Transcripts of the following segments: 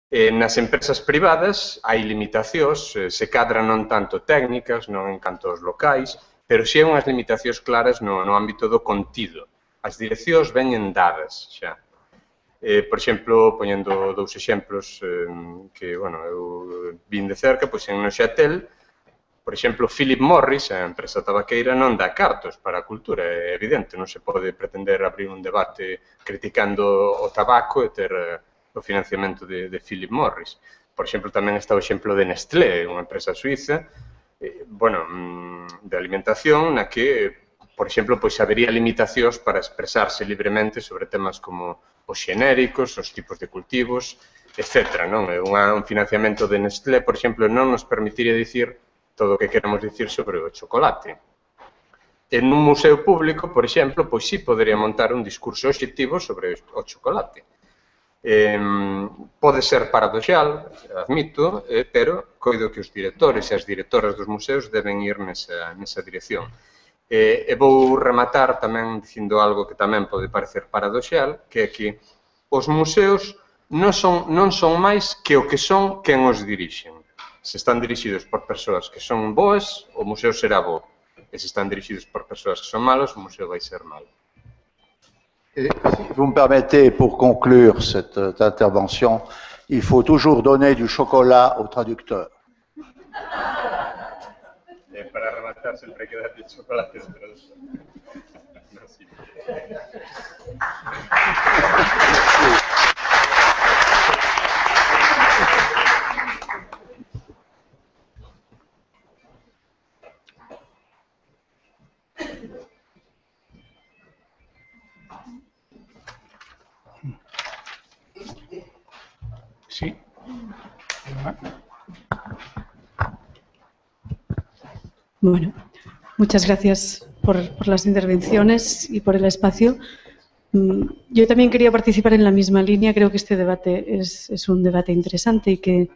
Nas empresas privadas hai limitacións, se cadra non tanto técnicas, non en canto aos locais, pero si hai unhas limitacións claras no ámbito do contido. As direccións veñen dadas xa. Por exemplo, poñendo dous exemplos que, bueno, eu vin de cerca, pois en Neuchâtel, por exemplo, Philip Morris, a empresa tabaqueira, non dá cartos para a cultura, é evidente, non se pode pretender abrir un debate criticando o tabaco e ter o financiamento de Philip Morris. Por exemplo, tamén está o exemplo de Nestlé, unha empresa suiza, de alimentación, na que, por exemplo, pois habería limitacións para expresarse libremente sobre temas como os xenéricos, os tipos de cultivos, etc. Un financiamento de Nestlé, por exemplo, non nos permitiría dicir todo o que queremos dicir sobre o chocolate. En un museo público, por exemplo, pois sí podería montar un discurso obxectivo sobre o chocolate. Pode ser paradoxal, admito, pero coido que os directores e as directoras dos museos deben ir nesa dirección. E vou rematar tamén dicindo algo que tamén pode parecer paradoxal, que é que os museos non son máis que o que son quen os dirixen. Se están dirixidos por persoas que son boas, o museo será bo. E se están dirixidos por persoas que son malas, o museo vai ser malo. Et si vous me permettez, pour conclure cette intervention, il faut toujours donner du chocolat au traducteur. Para rematar, siempre hay que darle chocolate al traductor. Merci. Sí. Bueno, muchas gracias por las intervenciones y por el espacio. Yo también quería participar en la misma línea. Creo que este debate es un debate interesante y que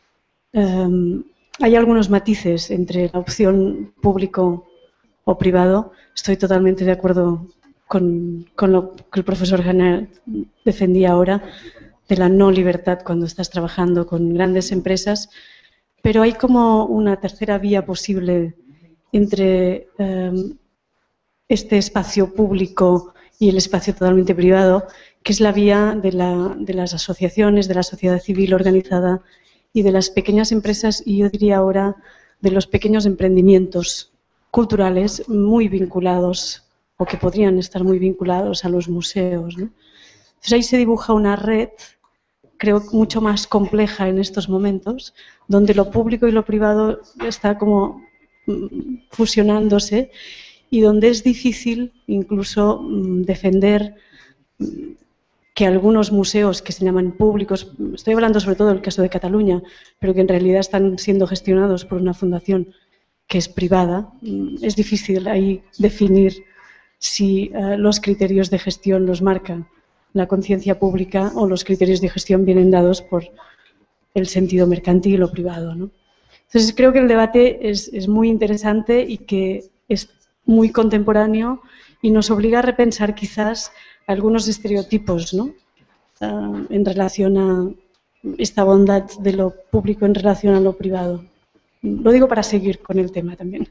hay algunos matices entre la opción público o privado. Estoy totalmente de acuerdo con lo que el profesor Hanna defendía ahora, de la no libertad cuando estás trabajando con grandes empresas, pero hay como una tercera vía posible entre este espacio público y el espacio totalmente privado, que es la vía de las asociaciones, de la sociedad civil organizada y de las pequeñas empresas, y yo diría ahora de los pequeños emprendimientos culturales muy vinculados, o que podrían estar muy vinculados a los museos, ¿no? Entonces ahí se dibuja una red, creo, mucho más compleja en estos momentos, donde lo público y lo privado está como fusionándose y donde es difícil incluso defender que algunos museos que se llaman públicos, estoy hablando sobre todo del caso de Cataluña, pero que en realidad están siendo gestionados por una fundación que es privada, es difícil ahí definir si los criterios de gestión los marca la conciencia pública o los criterios de gestión vienen dados por el sentido mercantil o privado, ¿no? Entonces creo que el debate es muy interesante y que es muy contemporáneo y nos obliga a repensar quizás algunos estereotipos, ¿no? En relación a esta bondad de lo público en relación a lo privado. Lo digo para seguir con el tema también.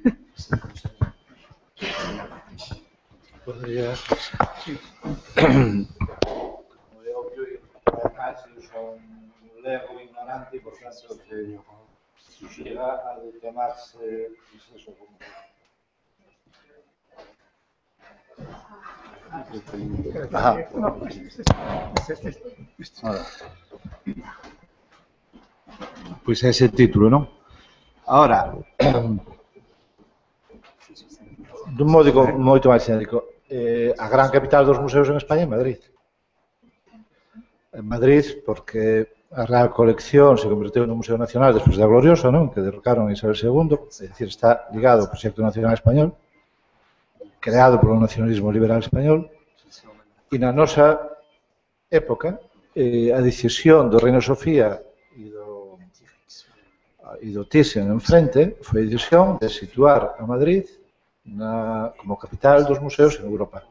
Podría... Sí. Son un lego ignorante y por tanto llega a tomarse eso como... Ajá. Pois é ese título, non? Ahora, dun modo moito máis xenérico, a gran capital dos museos en España é Madrid. En Madrid, porque a Real Colección se converteu no Museo Nacional despois da Gloriosa, non? Que derrocaron a Isabel II, é dicir, está ligado ao proxecto nacional español, creado polo nacionalismo liberal español, e na nosa época, a decisión do Reino Sofía e do Thyssen en frente foi a decisión de situar a Madrid como capital dos museos en Europa.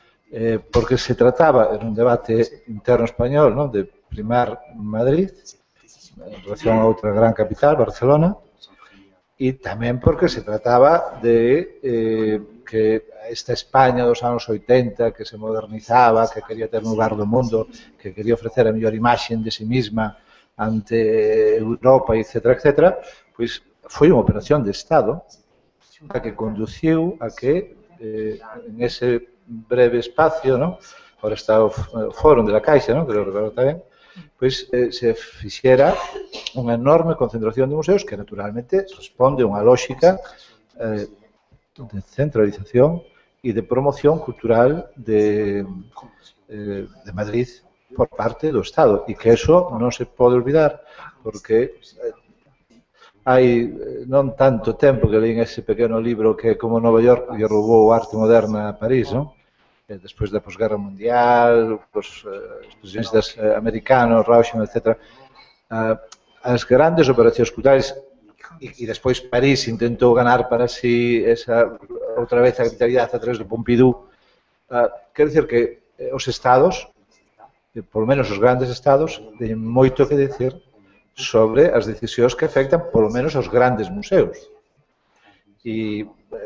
Porque se trataba, en un debate interno español, ¿no?, de primar Madrid, en relación a outra gran capital, Barcelona, e tamén porque se trataba de que esta España dos anos 80 que se modernizaba, que quería ter un lugar do mundo, que quería ofrecer a mellor imaxe de si misma ante Europa, etc., etc., pois foi unha operación de Estado a que conduciu a que en ese breve espacio, ¿no? Ahora está o Fórum de la Caixa, ¿no? Que lo recordo tamén, pois se fixera unha enorme concentración de museos que naturalmente responde a unha lógica de centralización e de promoción cultural de Madrid por parte do Estado e que eso non se pode olvidar porque hai non tanto tempo que leín ese pequeno libro que como Nova York lle roubou a arte moderna a París, non? Despois da posguerra mundial, os presidentes americanos, Rauschenberg, etc. As grandes operacións culturais e despois París intentou ganar para si esa outra vez a capitalidade a través do Pompidou. Quero dicir que os estados, por lo menos os grandes estados, teñen moito que dicir sobre as decisións que afectan, por lo menos, aos grandes museos. E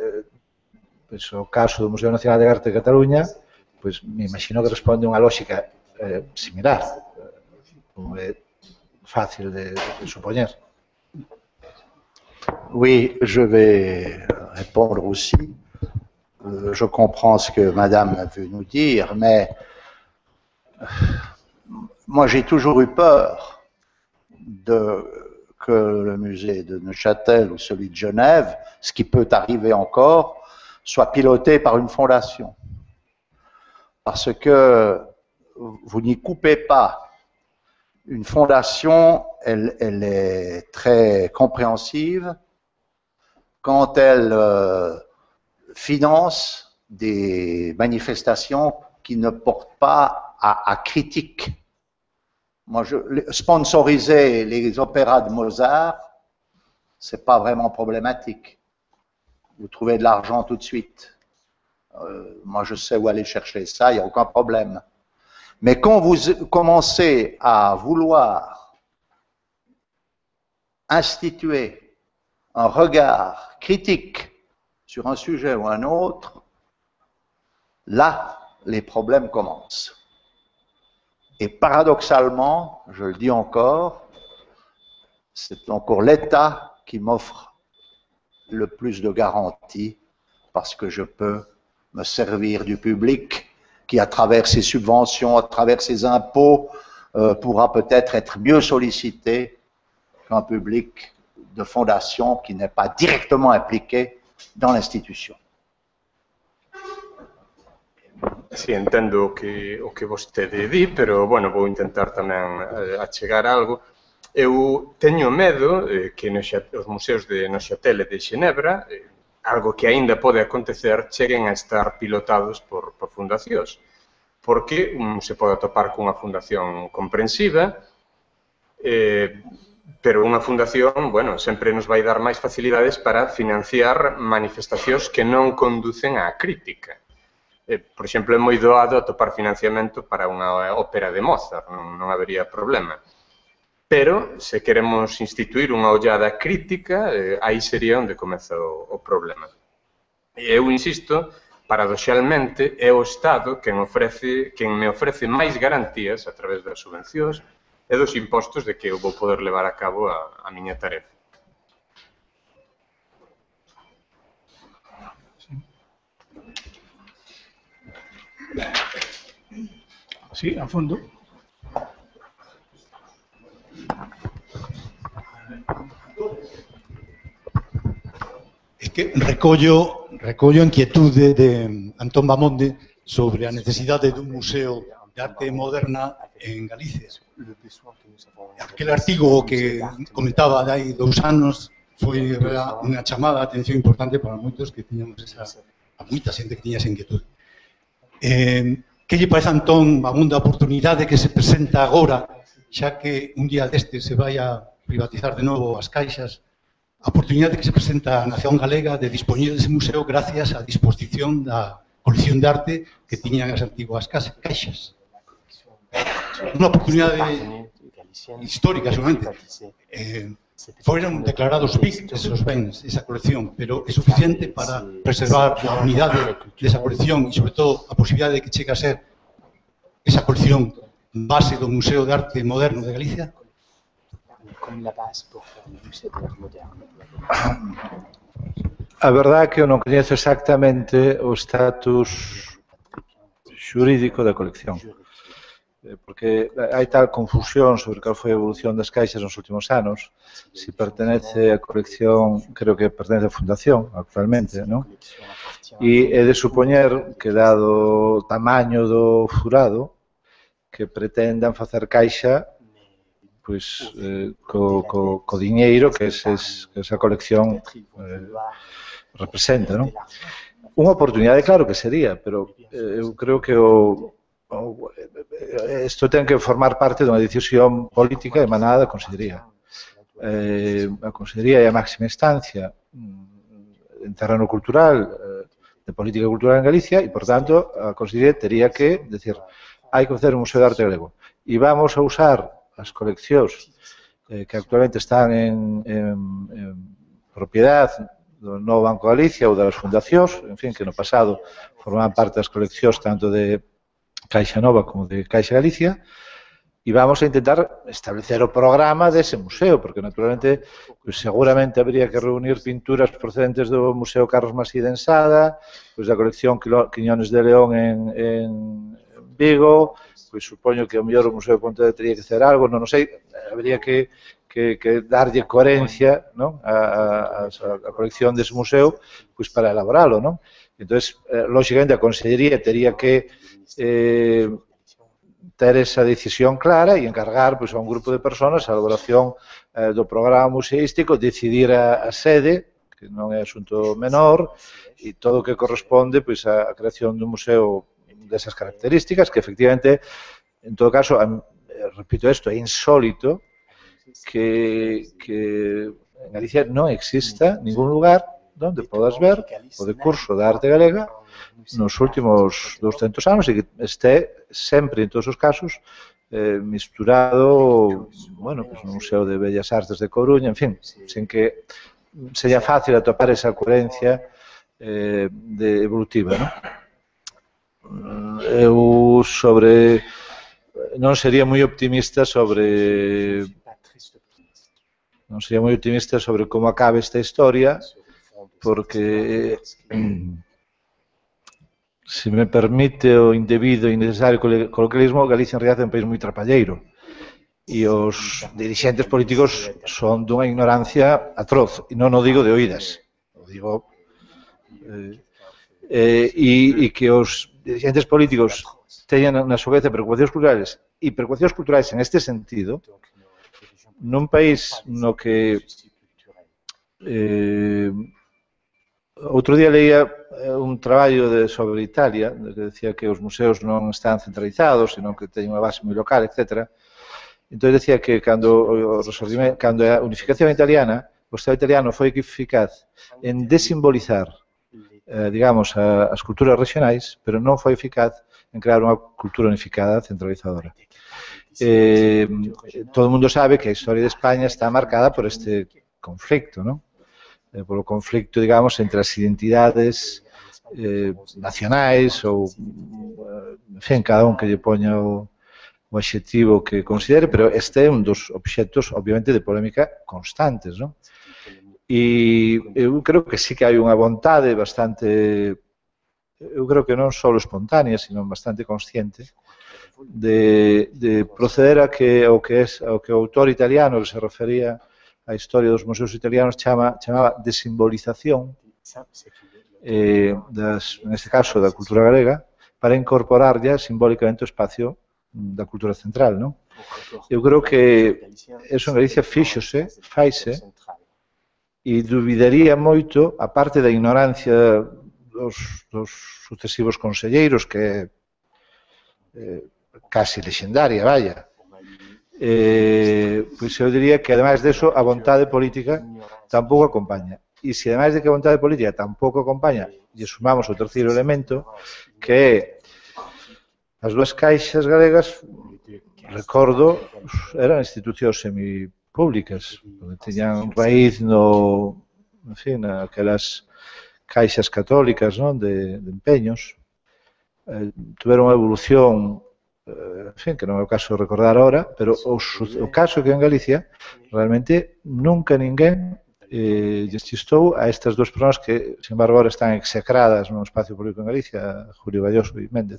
o caso do Museo Nacional de Arte de Cataluña, pois me imagino que responde a unha lógica similar, como é fácil de supoñer. Oui, je vais répondre aussi. Je comprends ce que Madame veut nous dire, mais moi j'ai toujours eu peur que le musée de Neuchâtel ou celui de Genève, ce qui peut arriver encore, soit piloté par une fondation. Parce que vous n'y coupez pas. Une fondation, elle est très compréhensive quand elle finance des manifestations qui ne portent pas à critique. Moi, sponsoriser les opéras de Mozart, c'est pas vraiment problématique. Vous trouvez de l'argent tout de suite. Moi, je sais où aller chercher ça, il n'y a aucun problème. Mais quand vous commencez à vouloir instituer un regard critique sur un sujet ou un autre, là, les problèmes commencent. Et paradoxalement, je le dis encore, c'est encore l'État qui m'offre le plus de garanties parce que je peux me servir du public qui, à travers ses subventions, à travers ses impôts, pourra peut-être être mieux sollicité qu'un public de fondation qui n'est pas directement impliqué dans l'institution. Si, entendo o que vostede di, pero, bueno, vou intentar tamén achegar algo. Eu teño medo que os museos de Neuchâtel e de Xenebra, algo que aínda pode acontecer, cheguen a estar pilotados por fundacións. Porque se pode atopar cunha fundación comprensiva, pero unha fundación, bueno, sempre nos vai dar máis facilidades para financiar manifestacións que non conducen á crítica. Por exemplo, é moi doado atopar financiamento para unha ópera de Mozart, non habería problema. Pero, se queremos instituir unha ollada crítica, aí sería onde comeza o problema. E eu insisto, paradoxalmente, é o Estado quen me ofrece máis garantías a través das subvencións e dos impostos de que eu vou poder levar a cabo a miña tarefa. Sí, a fondo. É que recollo a inquietude de Antón Bamonde sobre a necesidade dun museo de arte moderna en Galicia. Aquel artigo que comentaba de hai 2 anos foi unha chamada de atención importante para moitos que tiñamos a moita xente que tiña esa inquietude. Que lle parece a Antón Bamonde a oportunidade que se presenta agora, xa que un día deste se vai a privatizar de novo as caixas, a oportunidade que se presenta a Nación Galega de dispoñer dese museo gracias á disposición da colección de arte que tiñan as antiguas caixas. Unha oportunidade histórica seguramente, fueron declarados PIC esos bens, esa colección, pero é suficiente para preservar a unidade desa colección e, sobre todo, a posibilidade de que chegue a ser esa colección base do Museo de Arte Moderno de Galicia? A verdade é que eu non coñezo exactamente o status xurídico da colección, porque hai tal confusión sobre cal foi a evolución das caixas nos últimos anos, se pertenece a colección, creo que pertenece a Fundación actualmente, non? E é de supoñer que, dado o tamaño do furado, que pretendan facer caixa pois, co diñeiro que esa colección representa, non? Unha oportunidade, claro que sería, pero eu creo que isto ten que formar parte dunha decisión política emanada da Consellería. A Consellería é a máxima instancia en terreno cultural, de política cultural en Galicia, e, por tanto, a Consellería tería que decir, hai que facer un museo de arte galego e vamos a usar as coleccións que actualmente están en propiedade do novo Banco de Galicia ou das fundacións, en fin, que no pasado formaban parte das coleccións tanto de Caixa Nova como de Caixa Galicia, e vamos a intentar establecer o programa dese museo, porque naturalmente pues, seguramente habría que reunir pinturas procedentes do Museo Carlos Masí de Ensada, pues, da colección Quiñones de León en Vigo, pois supoño que o mellor o Museo de Pontevedra teria que hacer algo, non sei, habría que darlle coherencia, non? A colección dese museo pois para elaboralo, non? Entón, lógicamente, a Consellería teria que ter esa decisión clara e encargar pois, a un grupo de persoas a elaboración do programa museístico, decidir a sede, que non é asunto menor, e todo o que corresponde pois, á creación dun museo desas características, que efectivamente, en todo caso, repito isto, é insólito que en Galicia non exista ningún lugar onde podas ver o decurso da arte galega nos últimos 200 anos e que este sempre, en todos os casos, misturado, bueno, pues, no Museo de Bellas Artes de Coruña, en fin, sin que sería fácil atopar esa coherencia evolutiva, non? Eu non sería moi optimista sobre como acabe esta historia, porque se me permite o indebido e innecesario coloquialismo, Galicia en realidad é un país moi trapalleiro e os dirixentes políticos son dunha ignorancia atroz, e non o digo de oídas, o digo e que os dirigentes políticos teñan na súa vez preocupacións culturales e preocupacións culturais en este sentido nun país no que outro día leía un traballo sobre Italia que decía que os museos non están centralizados senón que teñen unha base moi local, etc. Entón decía que cando a unificación italiana o Estado italiano foi eficaz en desimbolizar digamos, as culturas regionais, pero non foi eficaz en crear unha cultura unificada centralizadora. Todo o mundo sabe que a historia de España está marcada por este conflicto, non? Por o conflicto, digamos, entre as identidades nacionais ou, en fin, cada un que lle poña o adxectivo que considere, pero este é un dos obxectos, obviamente, de polémica constantes, non? E eu creo que sí que hai unha vontade bastante, eu creo que non só espontánea, sino bastante consciente, de proceder a que o que o autor italiano que se refería á historia dos museos italianos chamaba desimbolización, neste caso da cultura galega, para incorporar ya simbólicamente o espacio da cultura central, non? Eu creo que eso en Galicia faise, e dubidaría moito, a parte da ignorancia dos sucesivos conselleiros, que é casi lexendaria, vaya. Pois eu diría que, ademais deso, a vontade política tampouco acompaña. E se, ademais de que a vontade política tampouco acompaña, e sumamos o terceiro elemento, que é as dúas caixas galegas recordo, eran institucións semipúblicas, onde tiñan raíz en fin, naquelas caixas católicas, non, de empeños. Tuveron unha evolución, en fin, que non é o caso de recordar ahora, pero o caso é que en Galicia realmente nunca ninguén lles chistou a estas dúas persoas que, sin embargo, agora están execradas no espacio público en Galicia, Julio Galloso e Méndez.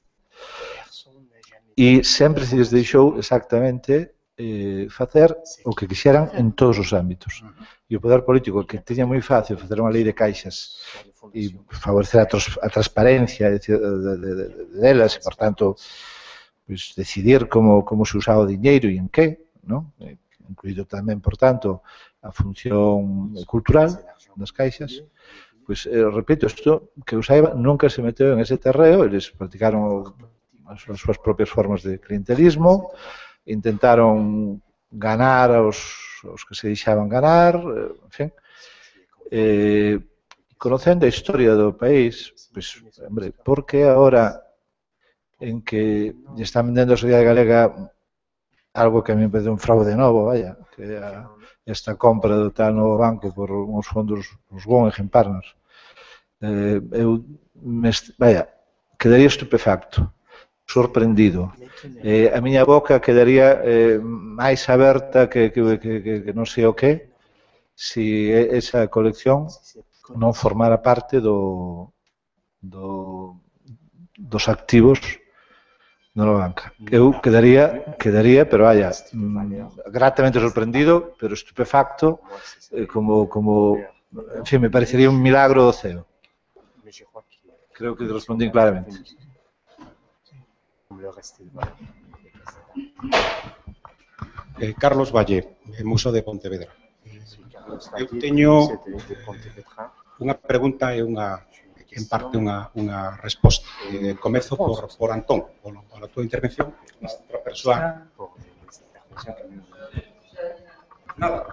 E sempre se lles deixou exactamente facer o que quixeran en todos os ámbitos. E o poder político, que tiña moi fácil facer unha lei de caixas e favorecer a transparencia delas e, por tanto, pues, decidir como se usaba o diñeiro e en que, ¿no? Incluído tamén, por tanto, a función cultural das caixas, pues, repito, isto que eu saiba nunca se meteu en ese terreo, eles practicaron as súas propias formas de clientelismo, intentaron ganar aos que se deixaban ganar, en fin. Conocendo a historia do país, pues, hombre, por que agora en que lle están vendendo a sociedade galega algo que a mí me parece un fraude novo, vaya, que esta compra do tal novo banco por uns fondos, uns Guggenheim Partners, eu, vaya, quedaría estupefacto, sorprendido. A miña boca quedaría máis aberta que non sei o que, se esa colección non formara parte dos activos da banca. Eu quedaría, pero vaya, gratamente sorprendido, pero estupefacto, como, en fin, me parecería un milagro do ceo. Creo que respondí claramente. Carlos Valle, Museo de Pontevedra. Eu teño unha pregunta e en parte unha resposta. Comezo por Antón, pola túa intervención. Outra persoa. Nada.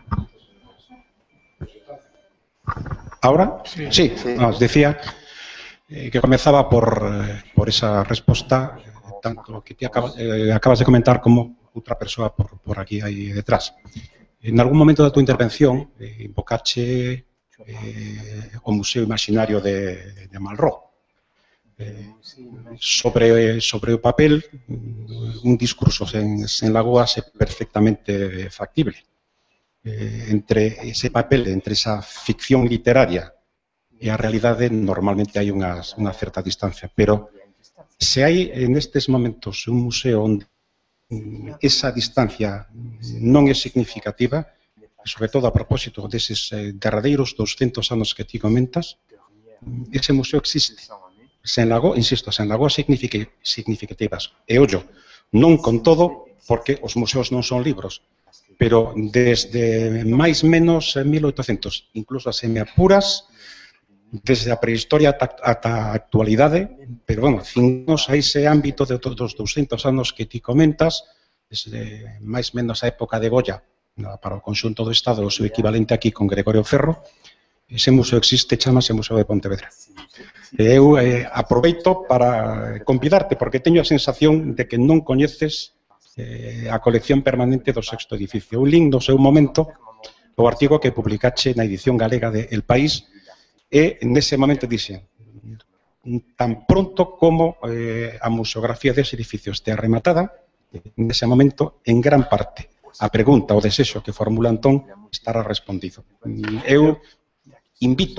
¿Ahora? Sí. Nos decía que comezaba por esa resposta, tanto que te acabas de comentar como outra persoa por aquí aí detrás. En algún momento da tua intervención invocache o Museo Imaginario de Malraux. Sobre o papel, un discurso sen lagoas é perfectamente factible. Entre ese papel, entre esa ficción literaria e a realidade, normalmente hai unha certa distancia, pero se hai nestes momentos un museo onde esa distancia non é significativa, sobre todo a propósito deses derradeiros 200 anos que ti comentas, ese museo existe. Sen lagoas significativas. E ollo, non con todo, porque os museos non son libros, pero desde máis menos 1800, incluso as semiapuras, desde a prehistoria ata a actualidade, pero, bueno, cinnos a ese ámbito de todos os 200 anos que ti comentas, desde máis menos a época de Goya, para o conxunto do Estado, o seu equivalente aquí con Gregorio Ferro, ese museo existe, chamase Museo de Pontevedra. Eu aproveito para convidarte, porque teño a sensación de que non coñeces a colección permanente do sexto edificio. Eu lin no seu momento o artigo que publicache na edición galega de El País, e nese momento dixen, tan pronto como a museografía dese edificio este rematada, nese momento, en gran parte, a pregunta, o desexo que formula Antón estará respondido. Eu invito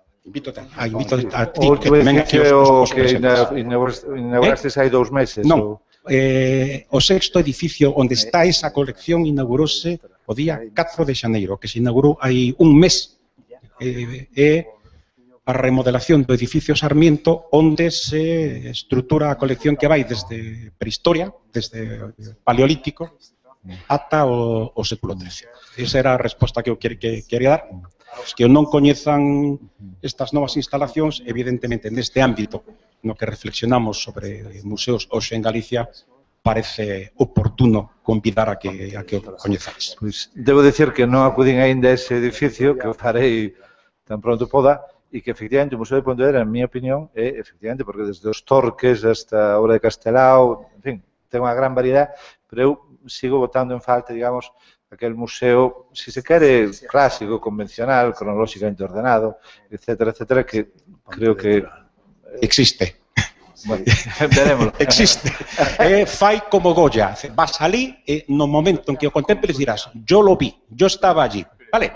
a ti que venga aquí os que inaugurastes hai 2 meses. Non, o sexto edificio onde está esa colección inaugurouse o día 4 de xaneiro, que se inaugurou hai un mes, e a remodelación do edificio Sarmiento, onde se estrutura a colección que vai desde prehistoria, desde paleolítico, ata o século XIII. Esa era a resposta que eu quería dar. Os que non coñezan estas novas instalacións, evidentemente, neste ámbito no que reflexionamos sobre museos hoxe en Galicia, parece oportuno convidar a que o coñezades. Pois, debo dicir que non acudín aínda a ese edificio, que o farei tan pronto poda, e que, efectivamente, o Museo de Pontevedra, en miña opinión, é, efectivamente, porque desde os Torques hasta a obra de Castelao, en fin, ten unha gran variedade, pero eu sigo botando en falta, digamos, aquel museo, si se quere, clásico, convencional, cronológicamente ordenado, etcétera, etcétera, que creo que... Existe. Bueno, veremos. Existe. Fai como Goya. Vas ali e no momento en que o contemples dirás, yo lo vi, yo estaba allí. Vale?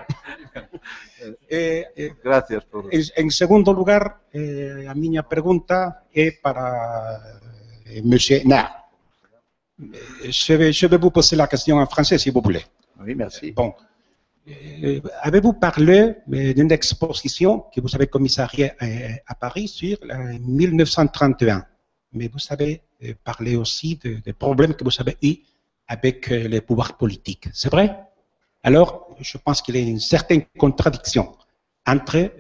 Gracias por... En segundo lugar, a miña pregunta é para Monsieur Nard. Je vais vous poser la question en français, si vous voulez. Oui, merci. Bon. Avez-vous parlé d'une exposition que vous avez commissariée à Paris sur 1931? Mais vous avez parlé aussi des problèmes que vous avez eus avec les pouvoirs politiques. C'est vrai? Alors, je pense qu'il y a une certaine contradiction entre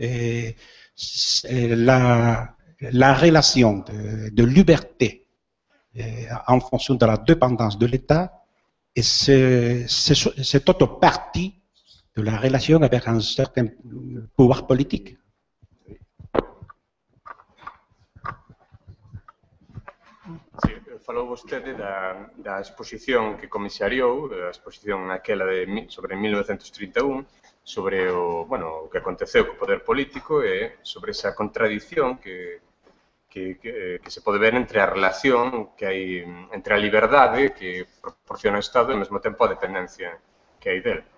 la relation de liberté en fonction de la dépendance de l'État et cette autre partie de la relation avec un certain pouvoir politique. Sí, falou vostede da exposición que comisariou, a exposición aquela sobre 1931, sobre o que aconteceu co poder político e sobre esa contradición que se pode ver entre a relación que hai entre a liberdade que proporciona o Estado e ao mesmo tempo a dependencia que hai dele.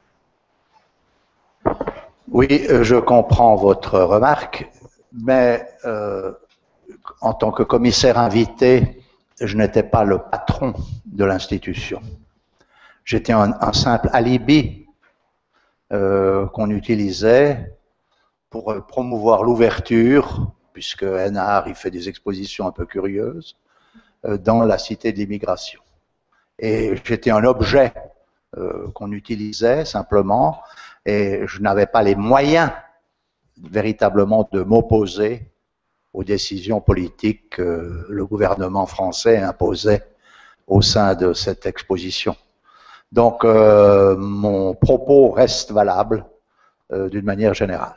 Oui, je comprends votre remarque, mais en tant que commissaire invité, je n'étais pas le patron de l'institution. J'étais un simple alibi qu'on utilisait pour promouvoir l'ouverture, puisque Hénard il fait des expositions un peu curieuses, dans la cité de l'immigration. Et j'étais un objet qu'on utilisait simplement, et je n'avais pas les moyens véritablement de m'opposer aux décisions politiques que le gouvernement français imposait au sein de cette exposition. Donc mon propos reste valable d'une manière générale.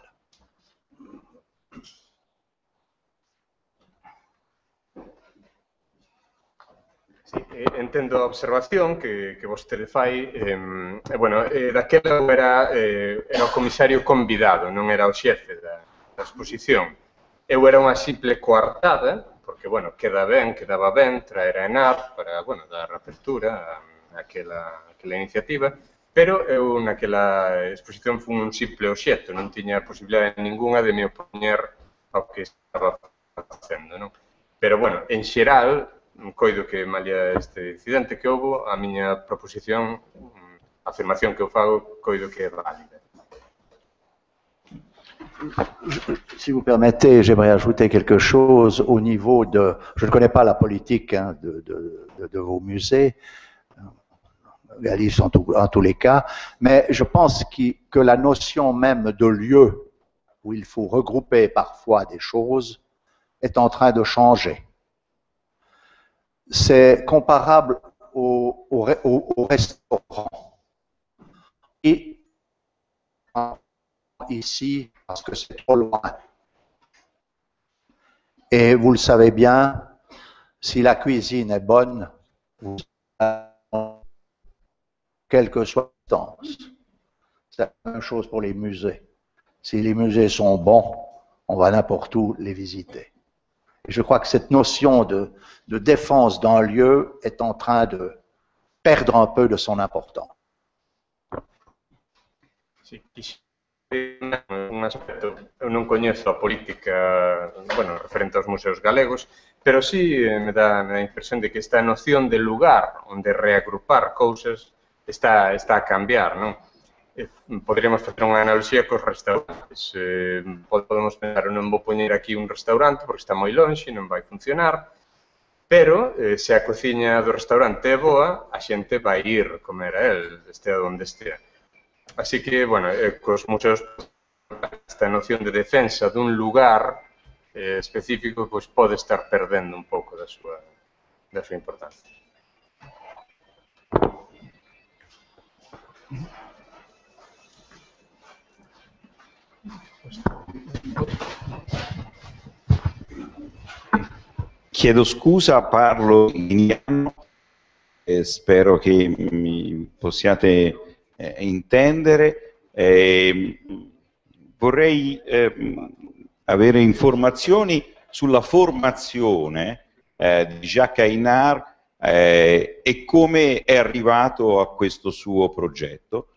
Sí, entendo a observación que vostede fai. Daquela era o comisario convidado, non era o xefe da exposición. Eu era unha simple coartada, porque, quedaba ben traer a Hénard para, dar apertura a aquela iniciativa, pero eu naquela exposición fui un simple obxecto, non tiña posibilidade ninguna de me opoñer ao que estaba facendo, non? Pero, en xeral, coido que, malia este incidente que houve, a miña proposición, a afirmación que eu fago, coido que é válida. Si vous permettez, j'aimerais ajouter quelque chose au niveau de... Je ne connais pas la politique de vos musées, réaliste en tous les cas, mais je pense que la notion même de lieu où il faut regrouper parfois des choses est en train de changer. C'est comparable au restaurant. Et ici, parce que c'est trop loin. Et vous le savez bien, si la cuisine est bonne, quelle que soit la distance. C'est la même chose pour les musées. Si les musées sont bons, on va n'importe où les visiter. Et je crois que cette notion de défense d'un lieu est en train de perdre un peu de son importance. Sí, un aspecto, eu non coñezo a política, referente aos museos galegos, pero sí me dá a impresión de que esta noción de lugar onde reagrupar cousas está a cambiar, non? Poderíamos facer unha analoxía cos restaurantes. Podemos pensar, non vou poñer aquí un restaurante porque está moi lonxe, non vai funcionar, pero se a cociña do restaurante é boa, a xente vai ir comer a él, estea onde estea. Así que, cos museos, esta noción de defensa dun lugar específico pode estar perdendo un pouco da súa importancia. Chiedo scusa, parlo in italiano, spero che mi possiate intendere. Vorrei avere informazioni sulla formazione di Jacques Aynard e come è arrivato a questo suo progetto.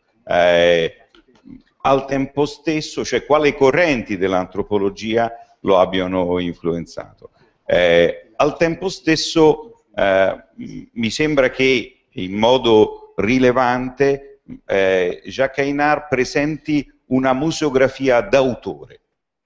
Al tempo stesso, cioè quali correnti dell'antropologia lo abbiano influenzato. Al tempo stesso mi sembra che in modo rilevante Jacques Aynard presenti una museografia d'autore.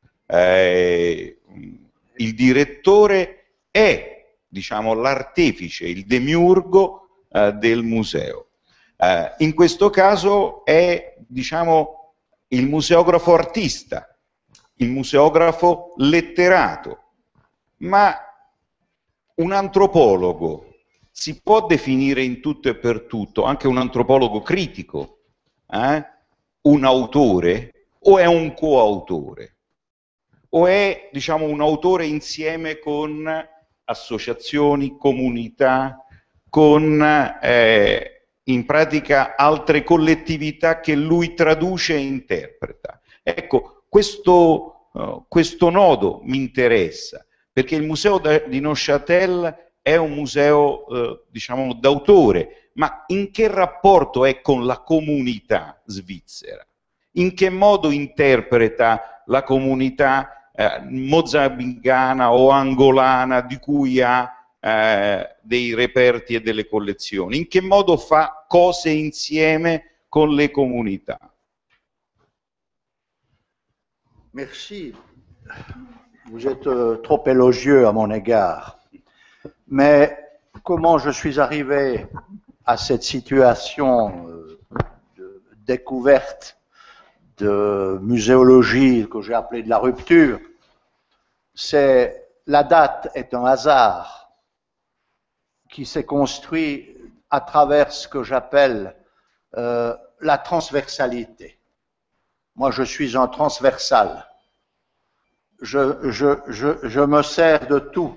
Il direttore è, diciamo, l'artefice, il demiurgo del museo. In questo caso è, diciamo, il museografo artista, il museografo letterato, ma un antropologo si può definire in tutto e per tutto, anche un antropologo critico, un autore o è un coautore? O è, diciamo, un autore insieme con associazioni, comunità, con in pratica altre collettività che lui traduce e interpreta. Ecco, questo nodo mi interessa, perché il museo di Neuchâtel è un museo, diciamo, d'autore, ma in che rapporto è con la comunità svizzera? In che modo interpreta la comunità mozambicana o angolana di cui ha dei reperti e delle collezioni? In che modo fa cose insieme con le comunità? Merci. Vous êtes trop élogieux à mon égard. Mais comment je suis arrivé à cette situation de découverte de muséologie que j'ai appelée de la rupture? C'est la date est un hasard qui s'est construit à travers ce que j'appelle la transversalité. Moi, je suis un transversal. Je me sers de tout.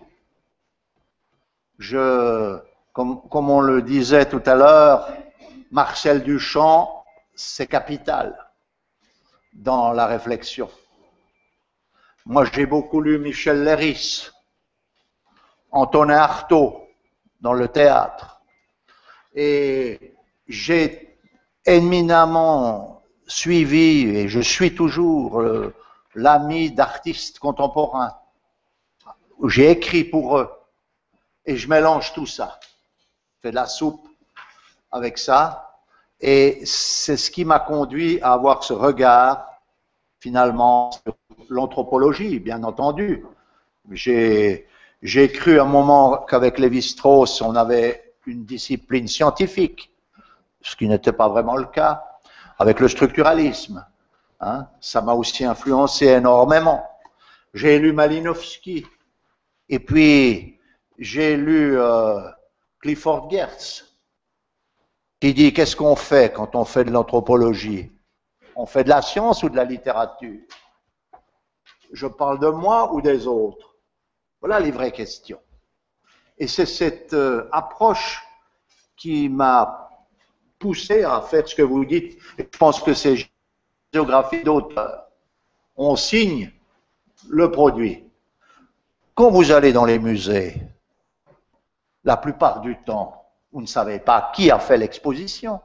Comme on le disait tout à l'heure, Marcel Duchamp, c'est capital dans la réflexion. Moi, j'ai beaucoup lu Michel Leiris, Antonin Artaud, dans le théâtre. Et j'ai éminemment suivi, et je suis toujours l'ami d'artistes contemporains. J'ai écrit pour eux. Et je mélange tout ça. Je fais de la soupe avec ça. Et c'est ce qui m'a conduit à avoir ce regard, finalement, sur l'anthropologie, bien entendu. J'ai cru à un moment qu'avec Lévi-Strauss, on avait une discipline scientifique, ce qui n'était pas vraiment le cas. Avec le structuralisme, hein, ça m'a aussi influencé énormément. J'ai lu Malinowski, et puis j'ai lu Clifford Geertz, qui dit qu'est-ce qu'on fait quand on fait de l'anthropologie? On fait de la science ou de la littérature? Je parle de moi ou des autres? Voilà les vraies questions. Et c'est cette approche qui m'a poussé à faire ce que vous dites. Et je pense que c'est géographie d'auteur. On signe le produit. Quand vous allez dans les musées, la plupart du temps, vous ne savez pas qui a fait l'exposition.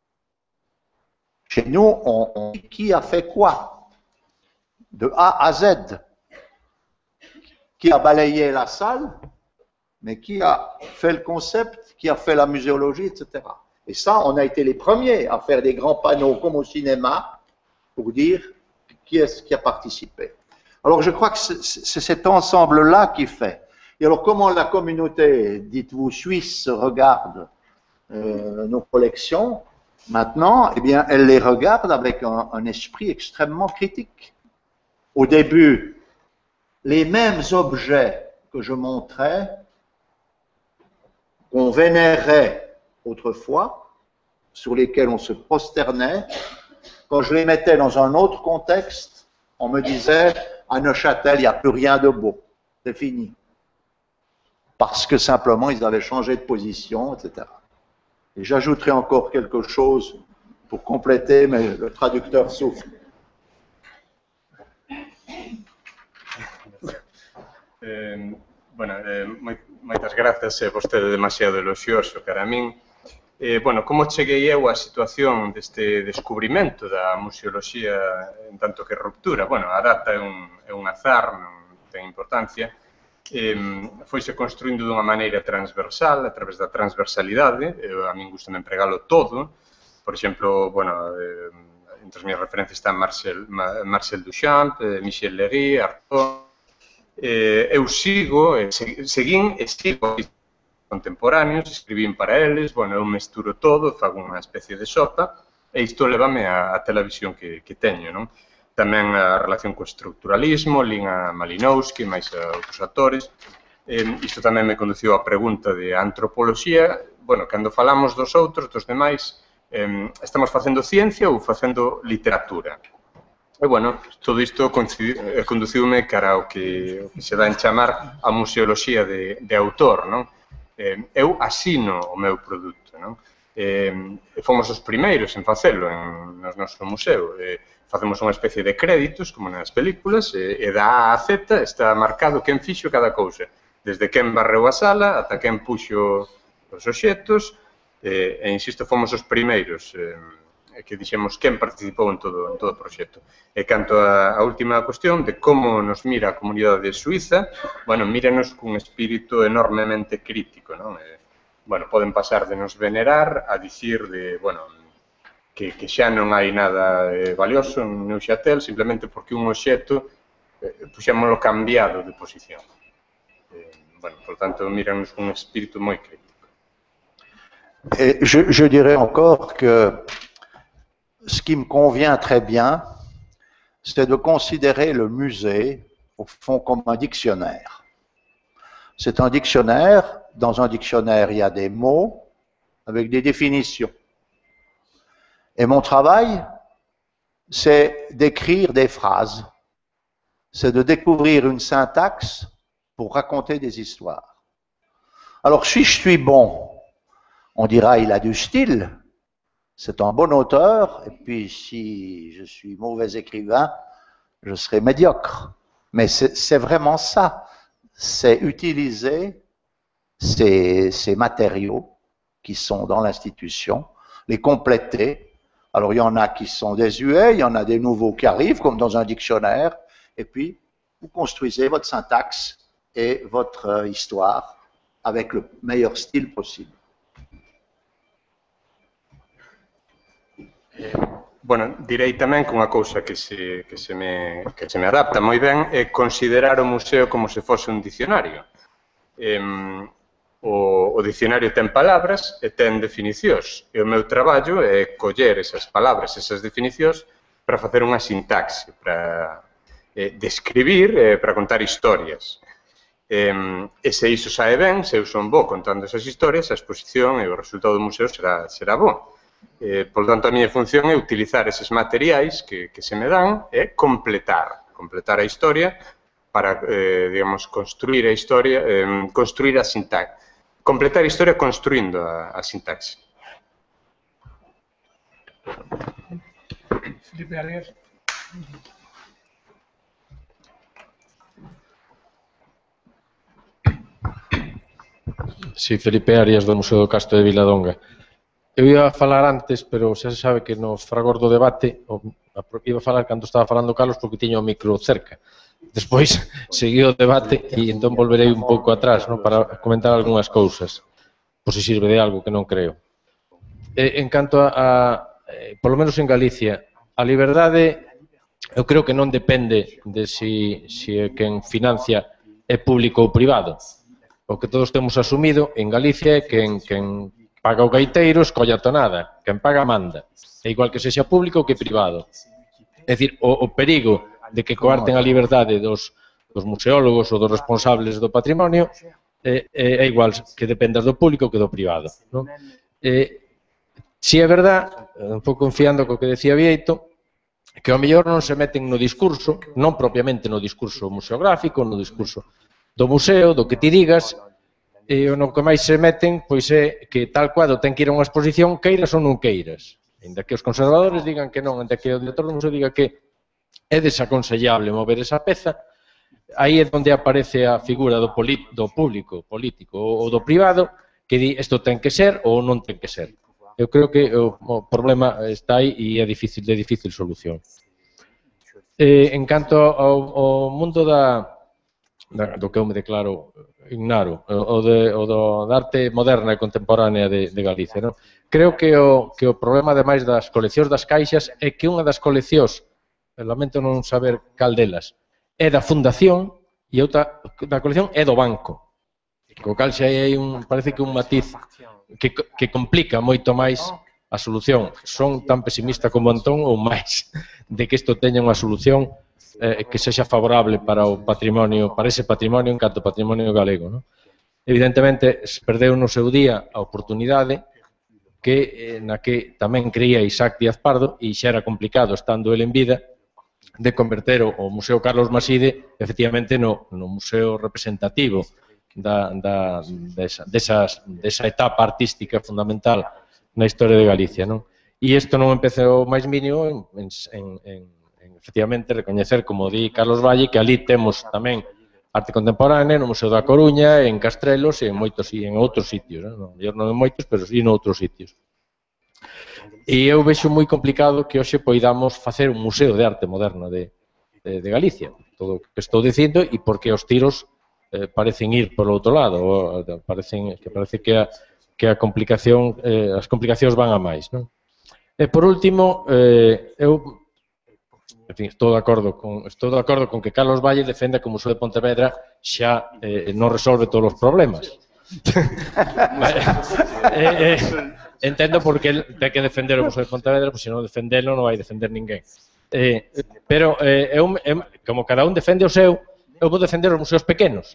Chez nous, on dit qui a fait quoi, de A à Z. Qui a balayé la salle, mais qui a fait le concept, qui a fait la muséologie, etc. Et ça, on a été les premiers à faire des grands panneaux comme au cinéma pour dire qui est-ce qui a participé. Alors je crois que c'est cet ensemble-là qui fait. Et alors comment la communauté, dites-vous, suisse regarde nos collections maintenant? Eh bien, elle les regarde avec un esprit extrêmement critique. Au début, les mêmes objets que je montrais, qu'on vénérait autrefois, sur lesquels on se prosternait, quand je les mettais dans un autre contexte, on me disait à Neuchâtel, il n'y a plus rien de beau, c'est fini. Parce que simplement ils avaient changé de position, etc. Et j'ajouterai encore quelque chose pour compléter, mais le traducteur souffle. Moitas grazas, vostede demasiado elogioso cara a min. Bueno, como cheguei eu á situación deste descubrimento da museoloxía en tanto que ruptura? Bueno, a data é un azar, non ten importancia. Foise construindo dunha maneira transversal, a través da transversalidade. A min gusta empregalo todo. Por exemplo, bueno, entre as minhas referencias están Marcel Duchamp, Michel Léry, Artaud. Eu sigo contemporáneos, escribín para eles, bueno, eu mesturo todo, fago unha especie de sopa, e isto levame a televisión que teño, non? Tamén a relación co estructuralismo, lín a Malinowski, máis a outros autores. Isto tamén me conduciu á pregunta de antropoloxía. Bueno, cando falamos dos outros, dos demais, estamos facendo ciencia ou facendo literatura? E, bueno, todo isto conduciume cara ao que se dá en chamar a museoloxía de autor, non? Eu asino o meu produto, non? Fomos os primeiros en facelo no noso museo. Facemos unha especie de créditos, como nas películas, e da A a Z está marcado quen fixo cada cousa. Desde quen barreu a sala ata quen puxo os obxectos, e, insisto, fomos os primeiros que dixemos quen participou en todo o proxecto. E canto a última cuestión de como nos mira a comunidade suiza, bueno, míranos cun espírito enormemente crítico, non? Bueno, poden pasar de nos venerar a dicir de, bueno, que xa non hai nada valioso en Neuchâtel simplemente porque un obxecto puxémoslo cambiado de posición. Bueno, por tanto, míranos cun espírito moi crítico. Je dirais encore que ce qui me convient très bien, c'est de considérer le musée, au fond, comme un dictionnaire. C'est un dictionnaire. Dans un dictionnaire, il y a des mots avec des définitions. Et mon travail, c'est d'écrire des phrases. C'est de découvrir une syntaxe pour raconter des histoires. Alors, si je suis bon, on dira il a du style. C'est un bon auteur, et puis si je suis mauvais écrivain, je serai médiocre. Mais c'est vraiment ça, c'est utiliser ces matériaux qui sont dans l'institution, les compléter. Alors il y en a qui sont désuets, il y en a des nouveaux qui arrivent, comme dans un dictionnaire, et puis vous construisez votre syntaxe et votre histoire avec le meilleur style possible. Bueno, direi tamén que unha cousa que se me adapta moi ben é considerar o museo como se fose un dicionario. O dicionario ten palabras e ten definicións. E o meu traballo é coller esas palabras, esas definicións, para facer unha sintaxe, para describir, para contar historias. E se iso sae ben, se eu son bo contando esas historias, a exposición e o resultado do museo será bo. Por tanto, a miña función é utilizar eses materiais que se me dan e completar a historia para, digamos, construir a historia, construir a sintaxe. Completar a historia construindo a sintaxe. Felipe Arias. Sí, Felipe Arias, do Museo do Castro de Viladonga. Eu iba a falar antes, pero xa se sabe que no fragor do debate iba a falar cando estaba falando Carlos porque tiña o micro cerca. Despois seguiu o debate e entón volverei un pouco atrás, ¿no?, para comentar algunhas cousas, por se sirve de algo que non creo. En canto polo menos en Galicia, a liberdade eu creo que non depende de si quen financia é público ou privado. O que todos temos asumido en Galicia é quen paga o gaiteiro, escolla a tonada. Quen paga, manda. É igual que sexa público ou que privado. É dicir, o perigo de que coarten a liberdade dos museólogos ou dos responsables do patrimonio é igual que dependas do público que do privado. Si é verdad, un pouco confiando co que decía Bieito, que ao mellor non se meten no discurso, non propiamente no discurso museográfico, no discurso do museo, do que ti digas, e o no que máis se meten pois é que tal cuadro ten que ir a unha exposición, queiras ou non queiras. Ainda que os conservadores digan que non, ainda que o director do museo diga que é desaconsellable mover esa peza, aí é onde aparece a figura do público, político ou do privado, que di isto ten que ser ou non ten que ser. Eu creo que o problema está aí e é de difícil solución. En canto ao mundo do que eu me declaro ignaro, da arte moderna e contemporánea de Galicia, non? Creo que o problema, ademais das coleccións das caixas, é que unha das coleccións, lamento non saber cal delas, é da fundación e outra da colección é do banco. Co cal xa hai parece que un matiz que complica moito máis a solución. Son tan pesimista como Antón ou máis de que isto teña unha solución que sexa favorable para o patrimonio, para ese patrimonio en canto patrimonio galego, non? Evidentemente, perdeu no seu día a oportunidade na que tamén creía Isaac Díaz Pardo, e xa era complicado estando el en vida, de converter o Museo Carlos Maside efectivamente no museo representativo desa etapa artística fundamental na historia de Galicia, non? E isto non empezou máis mínimo en efectivamente recoñecer, como di Carlos Valle, que ali temos tamén arte contemporánea no Museo da Coruña, en Castrelos e en outros sitios, non en moitos, pero sí en outros sitios. E eu vexo moi complicado que hoxe poidamos facer un museo de arte moderna de Galicia, todo o que estou dicindo, e porque os tiros parecen ir polo outro lado, parece que as complicacións van a máis, non? E por último, eu estou de acordo con que Carlos Valle defenda que o Museo de Pontevedra xa non resolve todos os problemas. Entendo porque el ten que defender o Museo de Pontevedra, pois se non defendelo non vai defender ninguén. Pero como cada un defende o seu, eu vou defender os museos pequenos.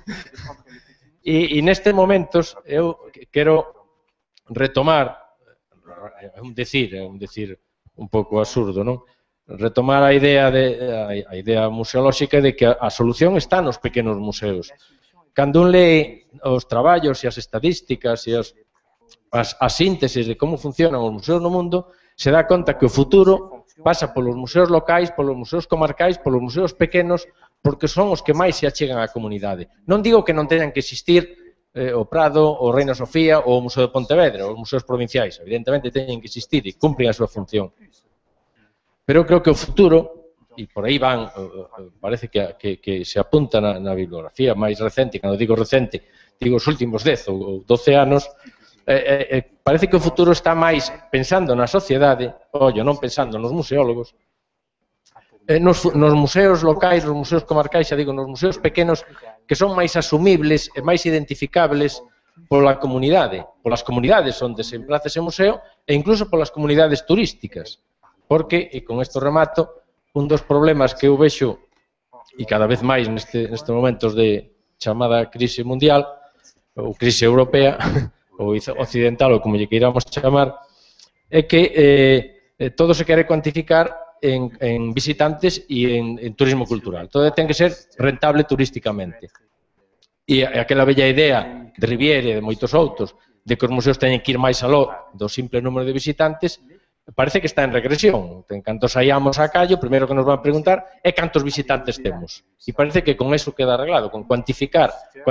E nestes momentos eu quero retomar, é un decir un pouco absurdo, non? Retomar a idea museolóxica de que a solución está nos pequenos museos. Cando un lee os traballos e as estadísticas e as síntesis de como funcionan os museos no mundo, se dá conta que o futuro pasa polos museos locais, polos museos comarcais, polos museos pequenos, porque son os que máis se achegan á comunidade. Non digo que non teñan que existir o Prado, o Reina Sofía ou o Museo de Pontevedra, os museos provinciais. Evidentemente teñen que existir e cumpren a súa función. Pero creo que o futuro, e por aí van, parece que se apunta na bibliografía máis recente, cando digo recente, digo os últimos 10 ou 12 anos, parece que o futuro está máis pensando na sociedade, non pensando nos museólogos, nos museos locais, nos museos comarcais, xa digo, nos museos pequenos, que son máis asumibles e máis identificables pola comunidade, polas comunidades onde se emplaza ese museo e incluso polas comunidades turísticas. Porque, e con isto remato, un dos problemas que eu vexo, e cada vez máis nestes momentos de chamada crise mundial, ou crise europea, ou occidental, ou como lle queiramos chamar, é que todo se quere cuantificar en visitantes e en turismo cultural. Todo ten que ser rentable turísticamente. E aquela bella idea de Riviere e de moitos outros, de que os museos teñen que ir máis aló do simple número de visitantes, parece que está en regresión. En canto saíamos á calle, o primeiro que nos van preguntar é cantos visitantes temos. E parece que con eso queda arreglado, con cuantificar,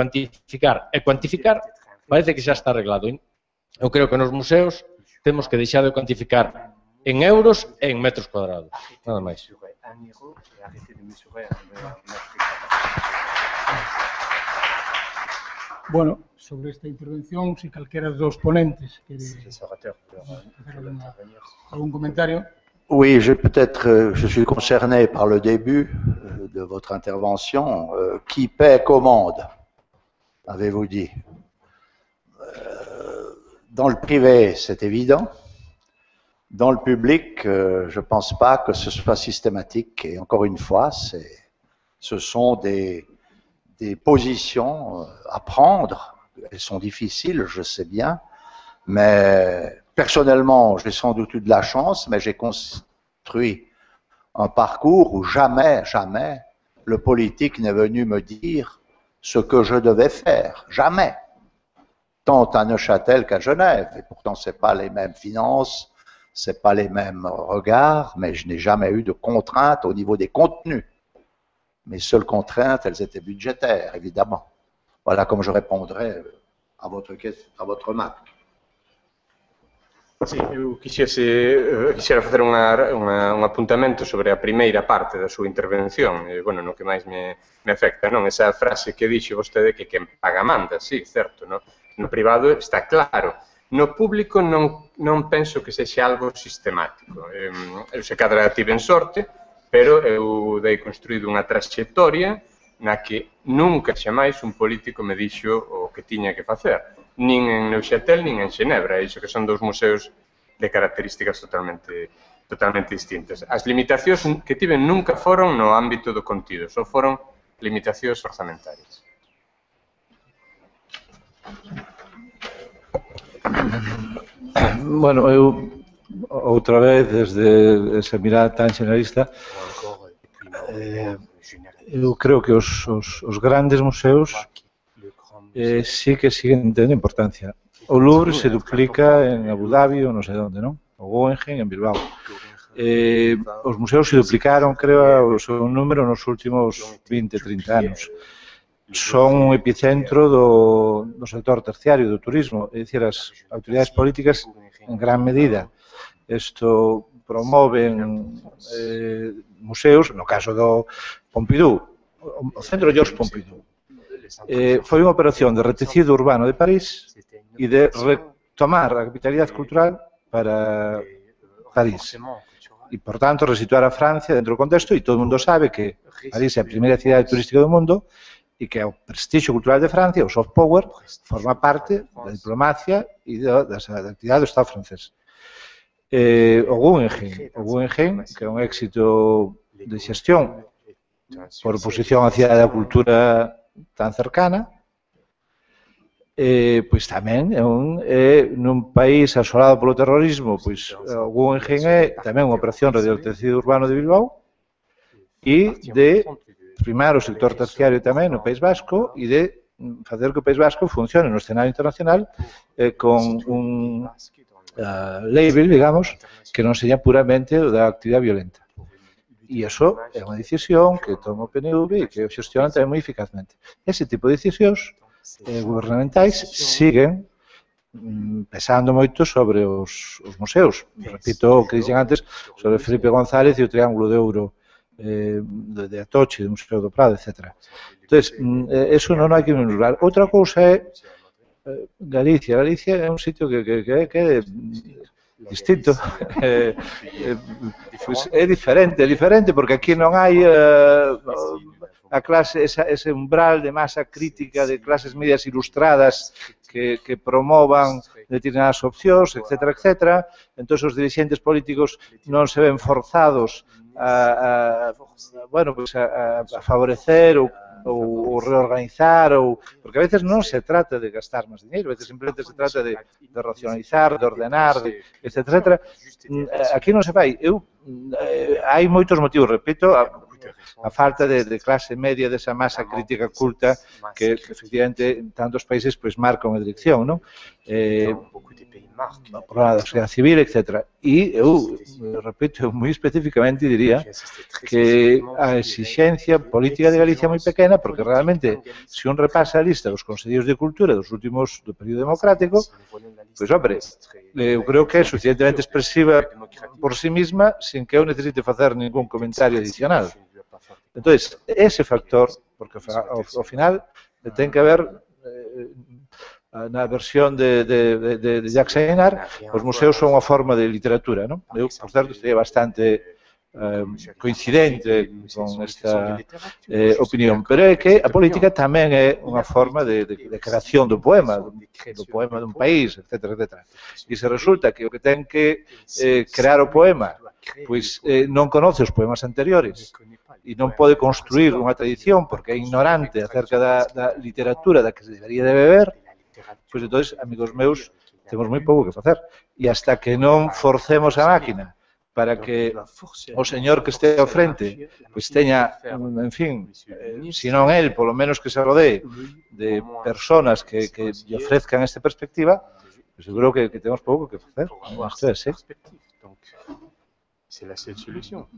parece que xa está arreglado. Eu creo que nos museos temos que deixar de cuantificar en euros e en metros cuadrados. Nada máis. Bueno, sobre esta intervención, si calquera dos ponentes quere algún comentario. Oui, je suis concerné par le début de votre intervention. Qui paie commande, avez-vous dit? Dans le privé, c'est évident. Dans le public, je ne pense pas que ce soit systématique. Et encore une fois, ce sont des positions à prendre. Elles sont difficiles, je sais bien. Mais personnellement, j'ai sans doute eu de la chance, mais j'ai construit un parcours où jamais le politique n'est venu me dire ce que je devais faire. Jamais. tant à Neuchâtel qu'à Genève. Et pourtant, ce n'est pas les mêmes finances, ce n'est pas les mêmes regards, mais je n'ai jamais eu de contraintes au niveau des contenus. Mes seules contraintes, elles étaient budgétaires, évidemment. Voilà comme je répondrai à votre remarque. Sí, eu quixera facer un apuntamento sobre a primeira parte da súa intervención, bueno, no que máis me afecta, non? Esa frase que dixe vostede que quen paga manda, sí, certo, no? No privado está claro. No público non penso que sexa algo sistemático. Eu se cadra tiven sorte, pero eu dei construído unha trayectoria na que nunca xamais un político me dixo o que tiña que facer. Nin en Neuchâtel, nin en Xenebra, iso que son dous museos de características totalmente distintas. As limitacións que tiven nunca foron no ámbito do contido, só foron limitacións orzamentarias. Bueno, eu outra vez, desde esa mirada tan generalista, eu creo que os grandes museos sí que siguen tendo importancia. O Louvre se duplica en Abu Dhabi ou non sei onde, non? O Guggenheim en Bilbao. Os museos se duplicaron, creo, o seu número nos últimos 20, 30 anos. Son un epicentro do sector terciario, do turismo, é dicir, as autoridades políticas en gran medida isto promoven museos, no caso do Pompidou, o Centro Georges Pompidou. Foi unha operación de retecido urbano de París e de retomar a capitalidade cultural para París. E, por tanto, resituar a Francia dentro do contexto, e todo o mundo sabe que París é a primeira cidade turística do mundo e que o prestigio cultural de Francia, o soft power, forma parte da diplomacia e da actividade do Estado francés. O Guggenheim, que é un éxito de xestión por oposición á cidade da cultura tan cercana, pois tamén nun país asolado polo terrorismo, pois o Guggenheim é tamén unha operación de tecido urbano de Bilbao e de primar o sector terciario tamén no País Vasco e de facer que o País Vasco funcione no escenario internacional con un label, digamos, que non seña puramente o da actividade violenta. E iso é unha decisión que toma o PNV e que o xestiona tamén moi eficazmente. Ese tipo de decisións gubernamentais siguen pesando moito sobre os museos. Repito o que dixen antes sobre Felipe González e o Triángulo de Ouro de Atoche, do Museo do Prado, etc. Entón, eso non hai que minorar. Outra cousa é Galicia. Galicia é un sitio que é distinto, é diferente porque aquí non hai a clase, ese umbral de masa crítica de clases medias ilustradas que promovan determinadas opcións, etc. Entón, os dirigentes políticos non se ven forzados a favorecer ou reorganizar, porque a veces non se trata de gastar máis dinheiro, a veces simplemente se trata de racionalizar, de ordenar, etc. Aquí non se vai. Hai moitos motivos, repito, a falta de clase media desa masa crítica culta que efectivamente en tantos países marca unha dirección, non? O problema da sociedade civil, etc. E eu, repito, moi especificamente diría que a exixencia política de Galicia é moi pequena, porque realmente, se un repasa a lista dos conselleiros de cultura dos últimos do período democrático, pois, hombre, eu creo que é suficientemente expresiva por sí mesma sin que eu necesite facer ningún comentario adicional. Entón, ese factor, porque ao final ten que haber na versión de Jacques Sénard, os museos son unha forma de literatura, non? Eu, por certo, estaría bastante coincidente con esta opinión, pero é que a política tamén é unha forma de creación do poema dun país, etc. E se resulta que o que ten que crear o poema pois non conoce os poemas anteriores e non pode construir unha tradición porque é ignorante acerca da literatura da que se debería de beber, pois entón, amigos meus, temos moi pouco que facer. E hasta que non forcemos a máquina para que o señor que este ao frente pois teña, en fin, se non el, polo menos que se rodee de personas que lle ofrezcan esta perspectiva, pois eu creo que temos pouco que facer. C'est la seule solution.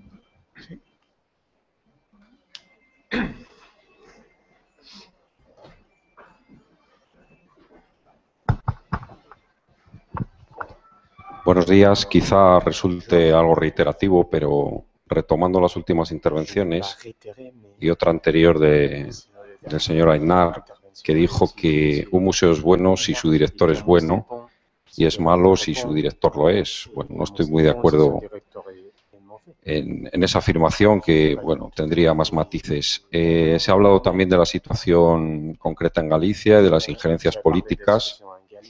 Buenos días. Quizá resulte algo reiterativo, pero retomando las últimas intervenciones y otra anterior del señor Aynar, que dijo que un museo es bueno si su director es bueno y es malo si su director lo es. Bueno, no estoy muy de acuerdo en esa afirmación, que bueno, tendría más matices. Se ha hablado también de la situación concreta en Galicia y de las injerencias políticas.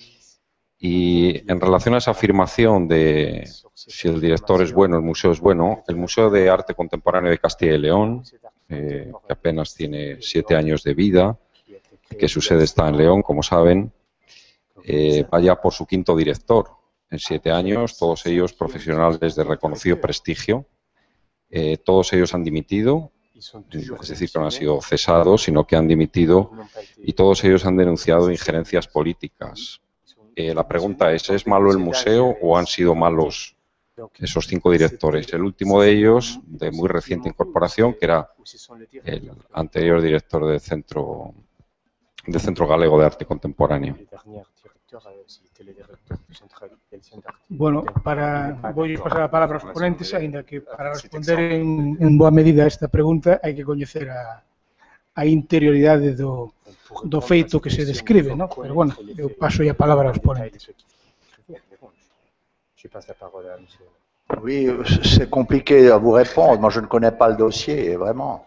Y en relación a esa afirmación de si el director es bueno, el museo es bueno, el Museo de Arte Contemporáneo de Castilla y León, que apenas tiene 7 años de vida, que su sede está en León, como saben, vaya por su 5º director en 7 años, todos ellos profesionales de reconocido prestigio. Todos ellos han dimitido, es decir, que no han sido cesados, sino que han dimitido, y todos ellos han denunciado injerencias políticas. La pregunta ¿es malo el museo o han sido malos esos 5 directores? El último de ellos, de muy reciente incorporación, que era el anterior director del Centro Galego de Arte Contemporáneo. Bueno, voy a pasar a palabra aos ponentes, ainda que para responder en boa medida a esta pregunta hai que coñecer a interioridade do feito que se describe, ¿no? Pero bueno, eu paso a palabra aos ponentes. Oui, c'est compliqué à vous répondre. Moi, je ne connais pas le dossier, vraiment.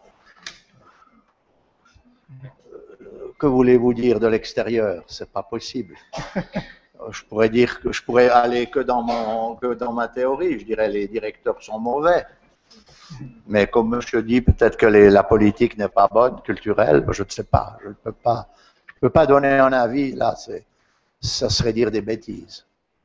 Que voulez-vous dire de l'extérieur? C'est pas possible. Je pourrais dire que je pourrais aller que dans ma théorie. Je dirais les directeurs sont mauvais. Mais comme monsieur dit, peut-être que la politique n'est pas bonne, culturelle. Je ne sais pas. Je ne peux pas donner un avis là. Ça serait dire des bêtises.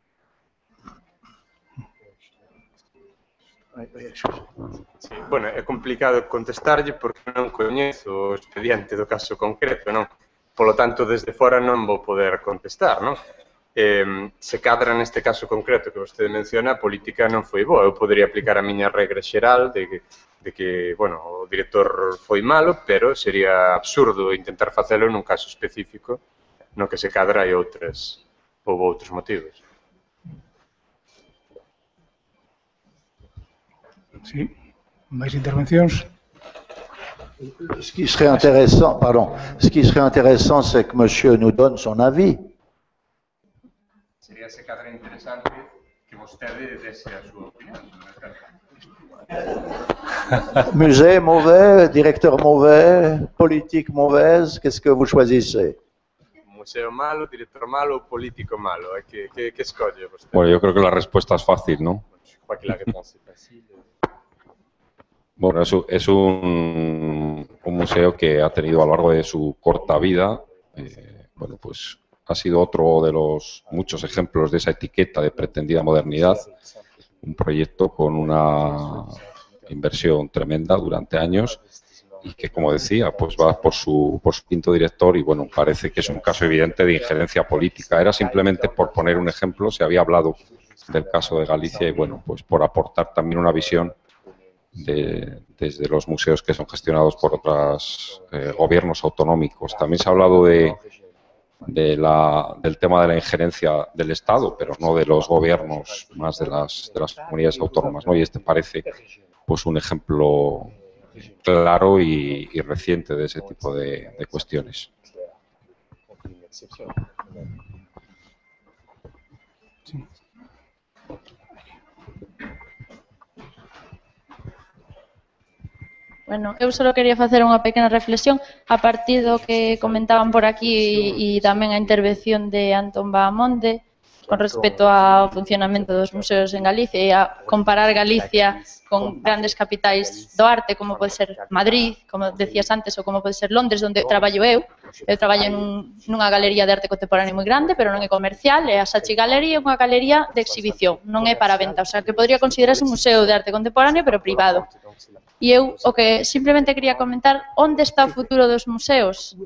Sí, bueno, é complicado contestarlle porque non coñezo o expediente do caso concreto, non? Polo tanto, desde fora non vou poder contestar, non? Se cadra neste caso concreto que vostede menciona, a política non foi boa. Eu podería aplicar a miña regra xeral de que, bueno, o director foi malo, pero sería absurdo intentar facelo nun caso específico no que se cadra hai outros motivos. Sí, máis intervencións? Ce qui serait intéressant, c'est que monsieur nous donne son avis. Sería se cadra interesante que vostede dese a súa opinión. Musée mauvais, directeur mauvais, politique mauvaise, qu'est-ce que vous choisissez? Museo malo, director malo ou político malo? Que escolle vostede? Bueno, yo creo que la respuesta es fácil, ¿no? Bueno, es un museo que ha tenido a lo largo de su corta vida, bueno, pues ha sido otro de los muchos ejemplos de esa etiqueta de pretendida modernidad, un proyecto con una inversión tremenda durante años y que, como decía, pues va por su 5º director y, bueno, parece que es un caso evidente de injerencia política. Era simplemente por poner un ejemplo, se había hablado del caso de Galicia y, bueno, pues por aportar también una visión desde los museos que son gestionados por otros gobiernos autonómicos. También se ha hablado del tema de la injerencia del Estado, pero no de los gobiernos, más de las comunidades autónomas, ¿no? Y este parece pues un ejemplo claro y reciente de ese tipo de cuestiones. Bueno, eu só quería facer unha pequena reflexión a partir do que comentaban por aquí e tamén a intervención de Antón Bahamonde, con respecto ao funcionamento dos museos en Galicia e a comparar Galicia con grandes capitais do arte, como pode ser Madrid, como decías antes, ou como pode ser Londres, onde traballo eu. Eu traballo nunha galería de arte contemporáneo moi grande, pero non é comercial, é a Saatchi Gallery, é unha galería de exhibición, non é para venta, o sea, que podría considerarse un museo de arte contemporáneo, pero privado. E eu o que simplemente quería comentar, onde está o futuro dos museos?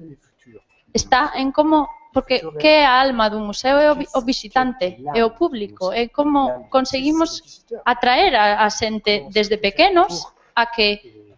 Está en como, porque que é a alma dun museo é o visitante, é o público, é como conseguimos atraer a xente desde pequenos a que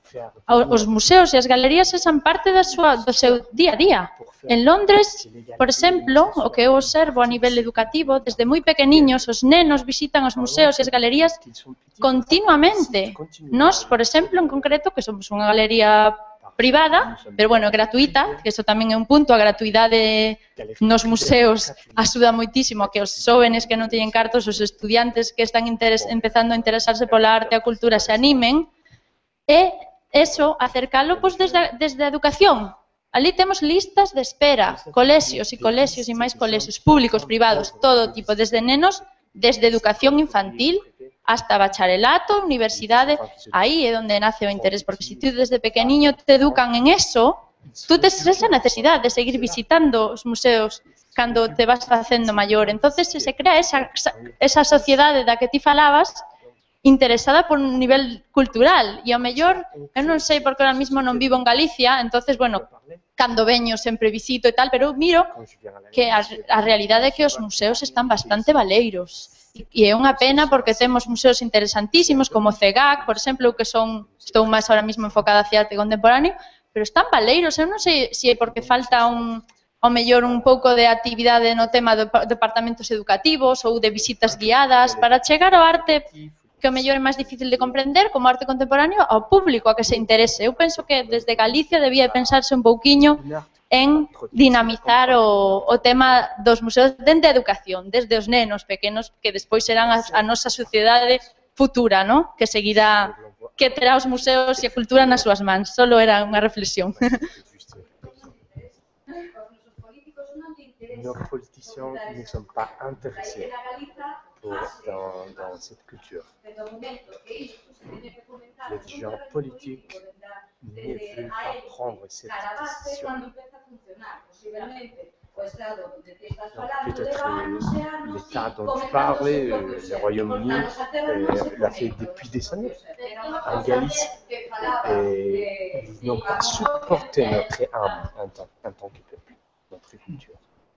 os museos e as galerías sean parte do seu día a día. En Londres, por exemplo, o que eu observo a nivel educativo, desde moi pequeniños os nenos visitan os museos e as galerías continuamente. Nós, por exemplo, en concreto, que somos unha galería privada, pero bueno, gratuita, que eso tamén é un punto, a gratuidade nos museos axuda moitísimo a que os xóvenes que non teñen cartos, os estudiantes que están empezando a interesarse pola arte e a cultura se animen, e eso, acercalo pues, desde a educación. Ali temos listas de espera, colexios e colexios e máis colexios públicos, privados, todo tipo, desde nenos, desde educación infantil, hasta bacharelato, universidade, aí é onde nace o interés, porque se tú desde pequeniño te educan en eso, tú tes esa necesidade de seguir visitando os museos cando te vas facendo maior. Entonces se crea esa sociedade da que ti falabas, interesada por un nivel cultural, e ao mellor, eu non sei porque ahora mismo non vivo en Galicia, entonces, bueno, cando veño sempre visito e tal, pero miro que a realidade é que os museos están bastante valeiros. E é unha pena porque temos museos interesantísimos como o CEGAC, por exemplo, que estou máis ahora mismo enfocada hacia arte contemporáneo, pero están valeiros. Eu non sei se é porque falta ao mellor un pouco de actividade no tema de departamentos educativos ou de visitas guiadas para chegar ao arte que ao mellor é máis difícil de comprender como arte contemporáneo ao público a que se interese. Eu penso que desde Galicia debía pensarse un pouquiño en dinamizar o tema dos museos dende a educación, desde os nenos pequenos, que despois serán a nosa sociedade futura, ¿no? Que seguirá, que terá os museos e a cultura nas súas mans. Solo era unha reflexión. Nos politiciens ne sont pas intéressés dans cette culture. Les gens politiques ne veulent pas prendre cette décision. Peut-être l'État dont tu parlais, le Royaume-Uni, l'a fait depuis des années. En Galicie, ils n'ont pas supporté notre âme en tant que peuple, notre culture.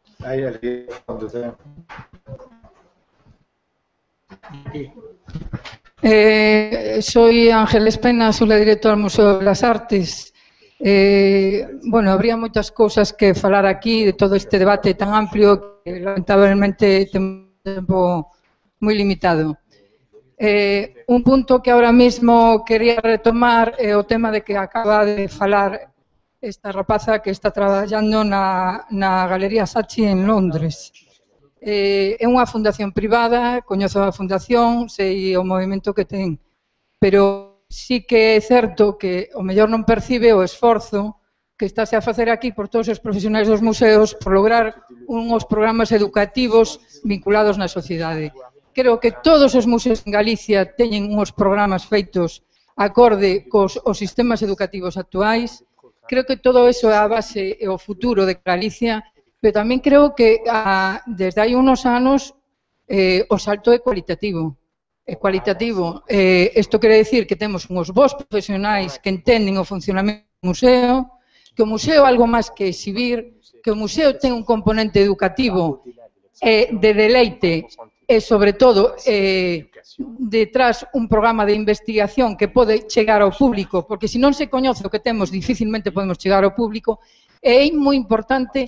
Soy Ángeles Pena, soy la directora del Museo de las Artes. Bueno, habría moitas cousas que falar aquí de todo este debate tan amplio que lamentablemente temos un tempo moi limitado. Un punto que ahora mismo quería retomar é o tema de que acaba de falar esta rapaza que está traballando na Galería Saatchi en Londres. É unha fundación privada, coñezo a fundación, sei o movimento que ten, pero sí que é certo que o mellor non percibe o esforzo que estáse a facer aquí por todos os profesionais dos museos por lograr unhos programas educativos vinculados na sociedade. Creo que todos os museos en Galicia teñen unhos programas feitos acorde cos sistemas educativos actuais. Creo que todo eso é a base e o futuro de Galicia, pero tamén creo que desde hai unos anos o salto é cualitativo. É cualitativo. Isto quere dicir que temos uns bons profesionais que entenden o funcionamento do museo, que o museo é algo máis que exhibir, que o museo ten un componente educativo de deleite e, sobre todo, detrás un programa de investigación que pode chegar ao público, porque se non se coñece o que temos, dificilmente podemos chegar ao público, e é moi importante.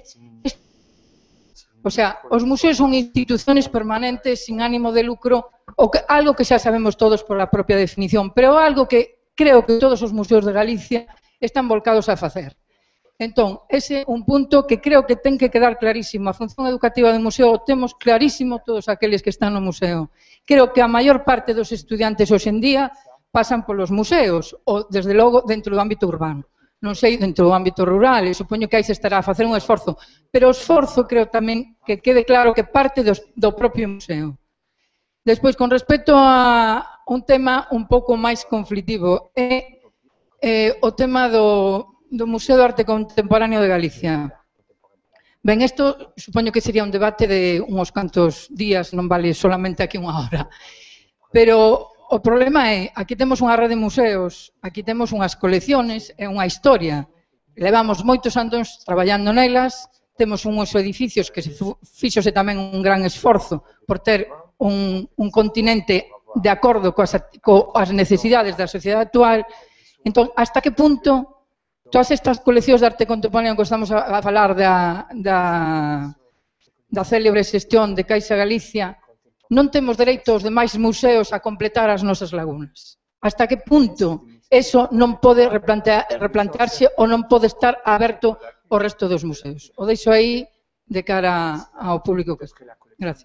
O sea, os museos son instituciones permanentes sin ánimo de lucro, algo que xa sabemos todos por a propia definición, pero algo que creo que todos os museos de Galicia están volcados a facer. Entón, ese é un punto que creo que ten que quedar clarísimo. A función educativa do museo o temos clarísimo todos aqueles que están no museo. Creo que a maior parte dos estudiantes hoxe en día pasan polos museos, ou desde logo dentro do ámbito urbano. non sei, dentro do ámbito rural, e supoño que aí se estará a facer un esforzo, pero o esforzo creo tamén que quede claro que parte do propio museo. Despois, con respecto a un tema un pouco máis conflitivo, é o tema do Museo de Arte Contemporáneo de Galicia. Ben, isto supoño que sería un debate de uns cantos días, non vale solamente aquí unha hora. Pero o problema é, aquí temos unha rede de museos, aquí temos unhas colecciones e unha historia. Levamos moitos anos traballando nelas, temos uns edificios que fíxose tamén un gran esforzo por ter un continente de acordo coas necesidades da sociedade actual. Entón, hasta que punto todas estas coleccións de arte contemporáneo que estamos a falar da célebre xestión de Caixa Galicia, non temos dereito aos demais museos a completar as nosas lagunas? Hasta que punto eso non pode replantearse ou non pode estar aberto ao resto dos museos? O deixo aí de cara ao público que está. Gracias.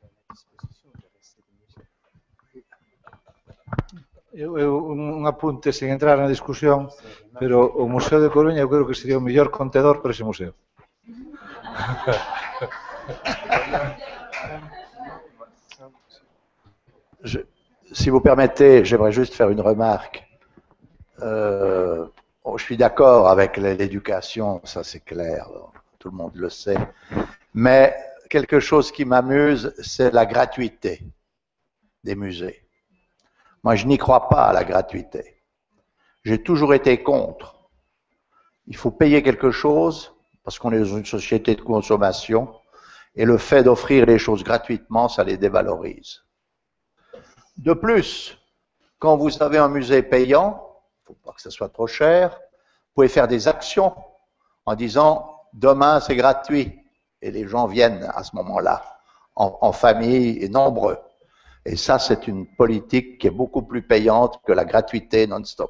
Un apunte sen entrar na discusión, pero o Museo de Coruña eu creo que sería o mellor contedor para ese museo. Si vous permettez, j'aimerais juste faire une remarque. Je suis d'accord avec l'éducation, ça c'est clair, tout le monde le sait. Mais quelque chose qui m'amuse, c'est la gratuité des musées. Moi, je n'y crois pas à la gratuité. J'ai toujours été contre. Il faut payer quelque chose, parce qu'on est dans une société de consommation, et le fait d'offrir les choses gratuitement, ça les dévalorise. De plus, quand vous avez un musée payant, il ne faut pas que ce soit trop cher, vous pouvez faire des actions en disant « demain c'est gratuit » et les gens viennent à ce moment-là, en famille et nombreux. Et ça, c'est une politique qui est beaucoup plus payante que la gratuité non-stop.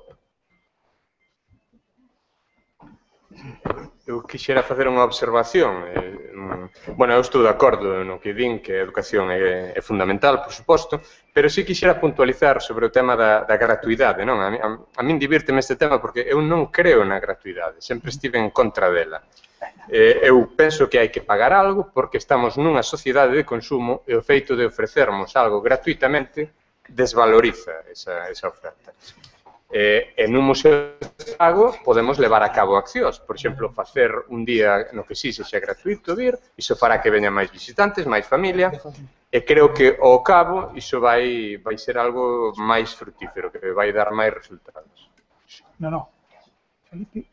Eu quixera facer unha observación. Bueno, eu estou de acordo no que din que a educación é fundamental, por suposto, pero sí quixera puntualizar sobre o tema da gratuidade. Non? A min divírteme este tema porque eu non creo na gratuidade, sempre estive en contra dela. Eu penso que hai que pagar algo porque estamos nunha sociedade de consumo e o feito de ofrecermos algo gratuitamente desvaloriza esa oferta. En un museo de pago podemos levar a cabo accións, por exemplo, facer un día no que sí sexa gratuito vir, iso fará que veñan máis visitantes, máis familia, e creo que ao cabo iso vai ser algo máis frutífero, que vai dar máis resultados. No. Felipe.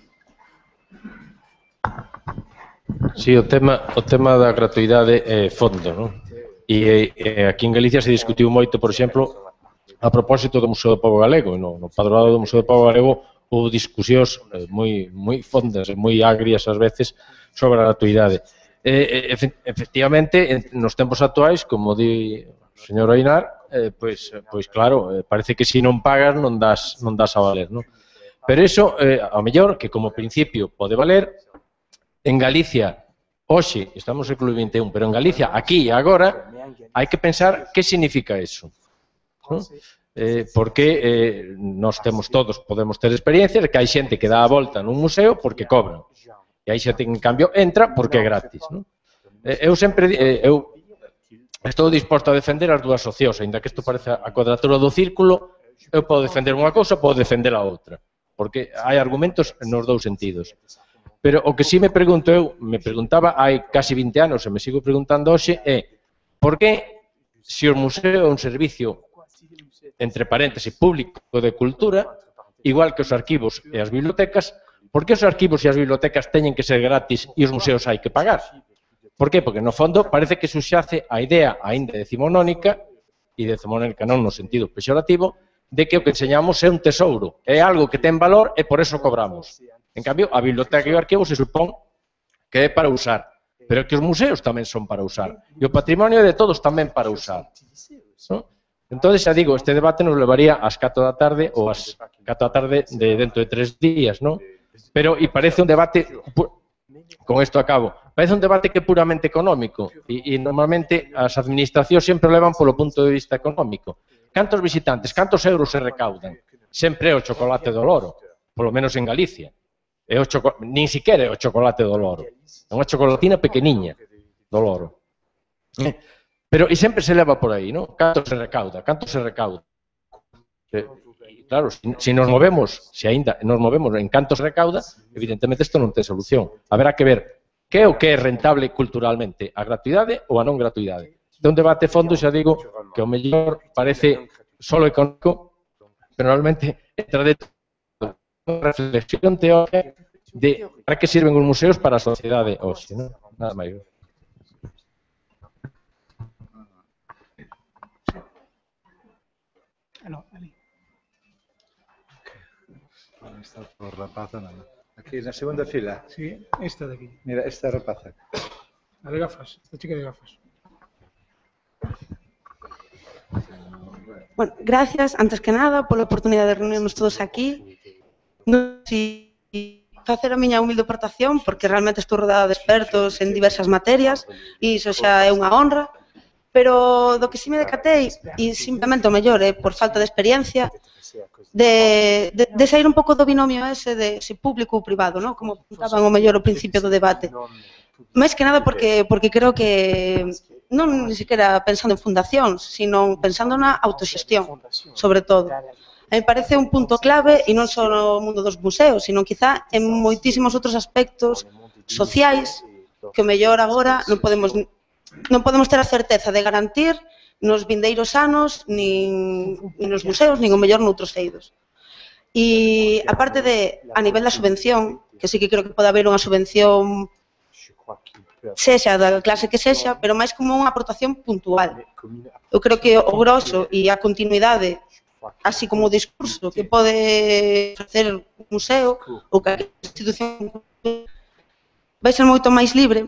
Sí, o tema da gratuidade é fondo, non? E aquí en Galicia se discutiu moito, por exemplo, a propósito do Museo do Pobo Galego. No padroado do Museo do Pobo Galego houve discusións moi fondas e moi agrias ás veces sobre a gratuidade. Efectivamente, nos tempos actuais, como di o señor Oinar, pois claro, parece que se non pagas non das a valer, non? Pero iso, ao mellor, que como principio pode valer, en Galicia, hoxe, estamos no século XXI, pero en Galicia, aquí e agora, hai que pensar que significa iso. Porque nós temos todos, podemos ter experiencias de que hai xente que dá a volta nun museo porque cobran. E hai xente que, en cambio, entra porque é gratis. Eu estou disposto a defender as dúas opcións, ainda que isto parece a cuadratura do círculo, eu podo defender unha cousa, podo defender a outra. Porque hai argumentos nos dous sentidos. Pero o que sí me preguntaba hai casi 20 anos, e me sigo preguntando hoxe, é por que, se o museo é un servicio, entre paréntesis, público de cultura, igual que os arquivos e as bibliotecas, por que os arquivos e as bibliotecas teñen que ser gratis e os museos hai que pagar? Por que? Porque, no fondo, parece que subxace a idea aínda decimonónica, e decimonónica non no sentido pexorativo, de que o que enseñamos é un tesouro, é algo que ten valor e por eso cobramos. En cambio, a biblioteca e o arquivo se supón que é para usar, pero que os museos tamén son para usar, e o patrimonio é de todos tamén para usar. Entón, xa digo, este debate nos levaría ás 4 da tarde ou ás 4 da tarde de dentro de 3 días, non? Pero, e parece un debate, con isto acabo, parece un debate que é puramente económico, e normalmente as administracións sempre levan polo punto de vista económico. Cantos visitantes, cantos euros se recaudan? Sempre é o chocolate do loro, polo menos en Galicia. nin siquiera é o chocolate do loro. É unha chocolatina pequeniña do loro. Pero, e sempre se leva por aí, non? Canto se recauda, canto se recauda. Claro, se nos movemos, se aínda nos movemos en canto se recauda, evidentemente isto non ten solución. Haberá que ver que é o que é rentable culturalmente, a gratuidade ou a non gratuidade. De un debate fondo xa digo que o mellor parece solo económico, pero normalmente entra dentro de unha reflexión teórica de para que sirven os museos para a sociedade hoxe, non? Nada máis. Está por rapaza, nada. Aquí na segunda fila. Sí, esta de aquí. Mira, esta rapaza. A de gafas, esta chica de gafas. Bueno, gracias, antes que nada, pola oportunidade de reunirnos todos aquí. Non sei facer a miña humilde aportación, porque realmente estou rodeada de expertos en diversas materias, e iso xa é unha honra, pero do que si me decatei, e simplemente o mellor é por falta de experiencia, de sair un pouco do binomio ese de se público ou privado, ¿no? Como apuntaban o mellor ao principio do debate. Máis que nada porque creo que non ni siquiera pensando en fundacións, sino pensando na autoxestión, sobre todo. A mí parece un punto clave, e non só no mundo dos museos, sino quizá en moitísimos outros aspectos sociais que o mellor agora non podemos ter a certeza de garantir nos vindeiros anos, nin nos museos, nin o mellor noutros eidos. E, aparte de, a nivel da subvención, que sí que creo que pode haber unha subvención sexa da clase que sexa, pero máis como unha aportación puntual. Eu creo que o grosso e a continuidade, así como o discurso que pode facer un museo ou que a institución vai ser moito máis libre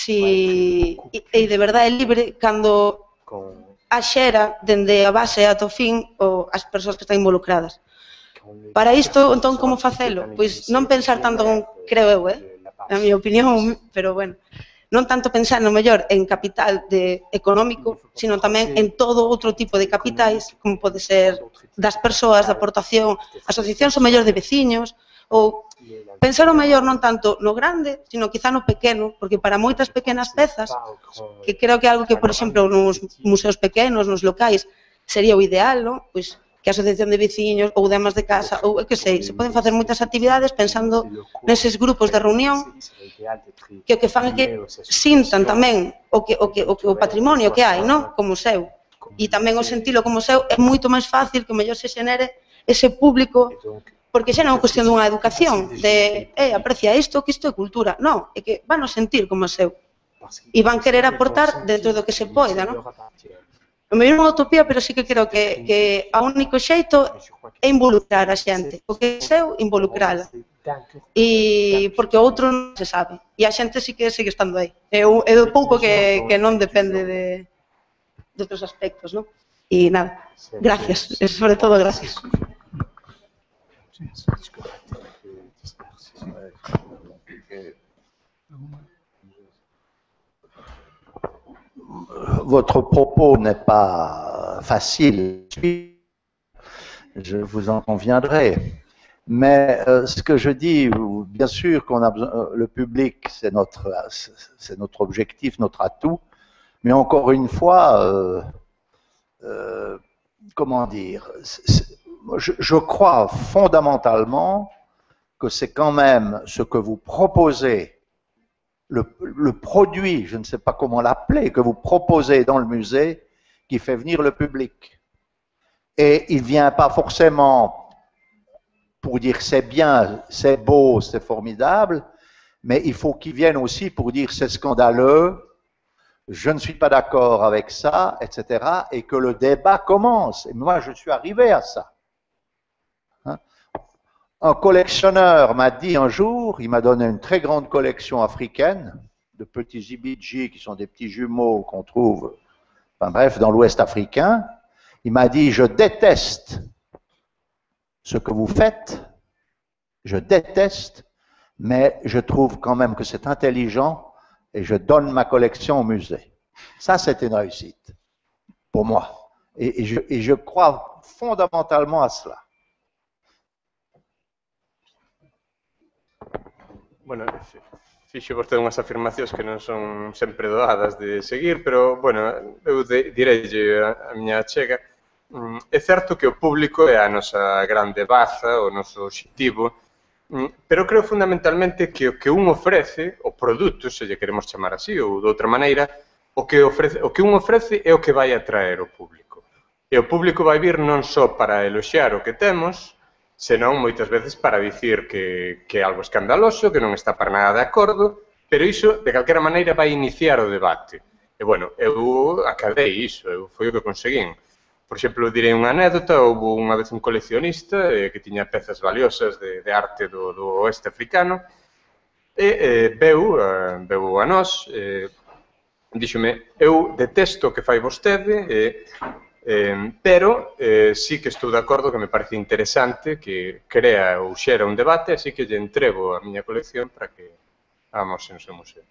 e de verdade libre cando axera dende a base ata o fin as persoas que están involucradas. Para isto, entón, como facelo? Pois non pensar tanto, creo eu, a miña opinión, pero bueno, non tanto pensar no mellor en capital económico, sino tamén en todo outro tipo de capitais, como pode ser das persoas, da aportación, asociacións o mellor de veciños, ou pensar o mellor non tanto no grande, sino quizá no pequeno, porque para moitas pequenas pezas, que creo que é algo que, por exemplo, nos museos pequenos, nos locais, sería o ideal, non? Pois que a asociación de veciños ou de amas de casa, ou que sei, se poden facer moitas actividades pensando neses grupos de reunión que o que fan é que sintan tamén o patrimonio que hai, non? Como seu. E tamén o sentilo como seu é moito máis fácil que o mellor se xenere ese público, porque xa non é cuestión dunha educación de aprecia isto, que isto é cultura. Non, é que van a sentir como seu e van querer aportar dentro do que se poida, non? O mellor é unha utopía, pero sí que creo que a único xeito é involucrar a xente. O que é seu, involucrala. E porque o outro non se sabe. E a xente sí que sigue estando aí. É do pouco que non depende de outros aspectos, non? E nada, gracias. Sobre todo, gracias. Votre propos n'est pas facile, je vous en conviendrai. Mais ce que je dis, bien sûr qu'on a besoin, le public, c'est notre objectif, notre atout. Mais encore une fois, comment dire, je crois fondamentalement que c'est quand même ce que vous proposez, le produit, je ne sais pas comment l'appeler, que vous proposez dans le musée, qui fait venir le public. Et il ne vient pas forcément pour dire c'est bien, c'est beau, c'est formidable, mais il faut qu'il vienne aussi pour dire c'est scandaleux, je ne suis pas d'accord avec ça, etc. Et que le débat commence. Et moi, je suis arrivé à ça. Un collectionneur m'a dit un jour, il m'a donné une très grande collection africaine de petits ibidji qui sont des petits jumeaux qu'on trouve, enfin bref, dans l'Ouest africain. Il m'a dit, je déteste ce que vous faites, je déteste, mais je trouve quand même que c'est intelligent et je donne ma collection au musée. Ça, c'était une réussite pour moi. Et je crois fondamentalement à cela. Bueno, fixo vostede unhas afirmacións que non son sempre doadas de seguir, pero, bueno, eu direille a miña chega. É certo que o público é a nosa grande baza, o noso obxectivo, pero creo fundamentalmente que o que un ofrece, o produto, se lle queremos chamar así, ou de outra maneira, o que un ofrece é o que vai atraer o público. E o público vai vir non só para eloxiar o que temos, senón moitas veces para dicir que é algo escandaloso, que non está para nada de acordo, pero iso, de calquera maneira, vai iniciar o debate. E, bueno, eu acadei iso, foi o que conseguín. Por exemplo, direi unha anécdota, houve unha vez un coleccionista que tiña pezas valiosas de arte do oeste africano e veu a nós, díxome, eu detesto o que fai vostede, pero sí que estou de acordo que me parece interesante que crea ou xera un debate, así que lle entrego a miña colección para que hagamos en o seu museo.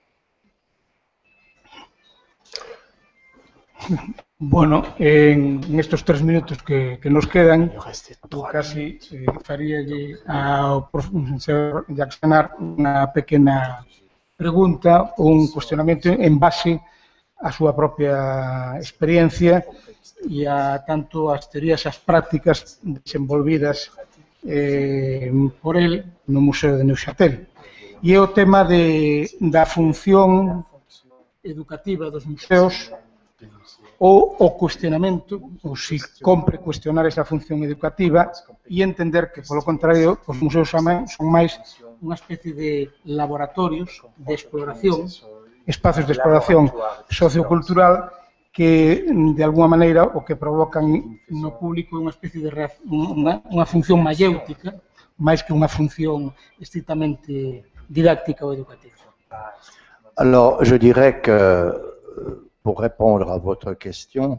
Bueno, en estos 3 minutos que nos quedan, casi faríalle ao profesor Yaxanar unha pequena pregunta ou un cuestionamento en base á súa propia experiencia e a tanto as teorías e as prácticas desenvolvidas por el no Museo de Neuchâtel. E é o tema da función educativa dos museos ou o cuestionamento, ou se compre cuestionar esa función educativa e entender que, polo contrario, os museos son máis unha especie de laboratorios de exploración, espazos de exploración sociocultural que, de alguma maneira, o que provocan no público é unha especie de unha función mayéutica, máis que unha función estrictamente didáctica ou educativa. Alors, je dirais que pour répondre à votre question,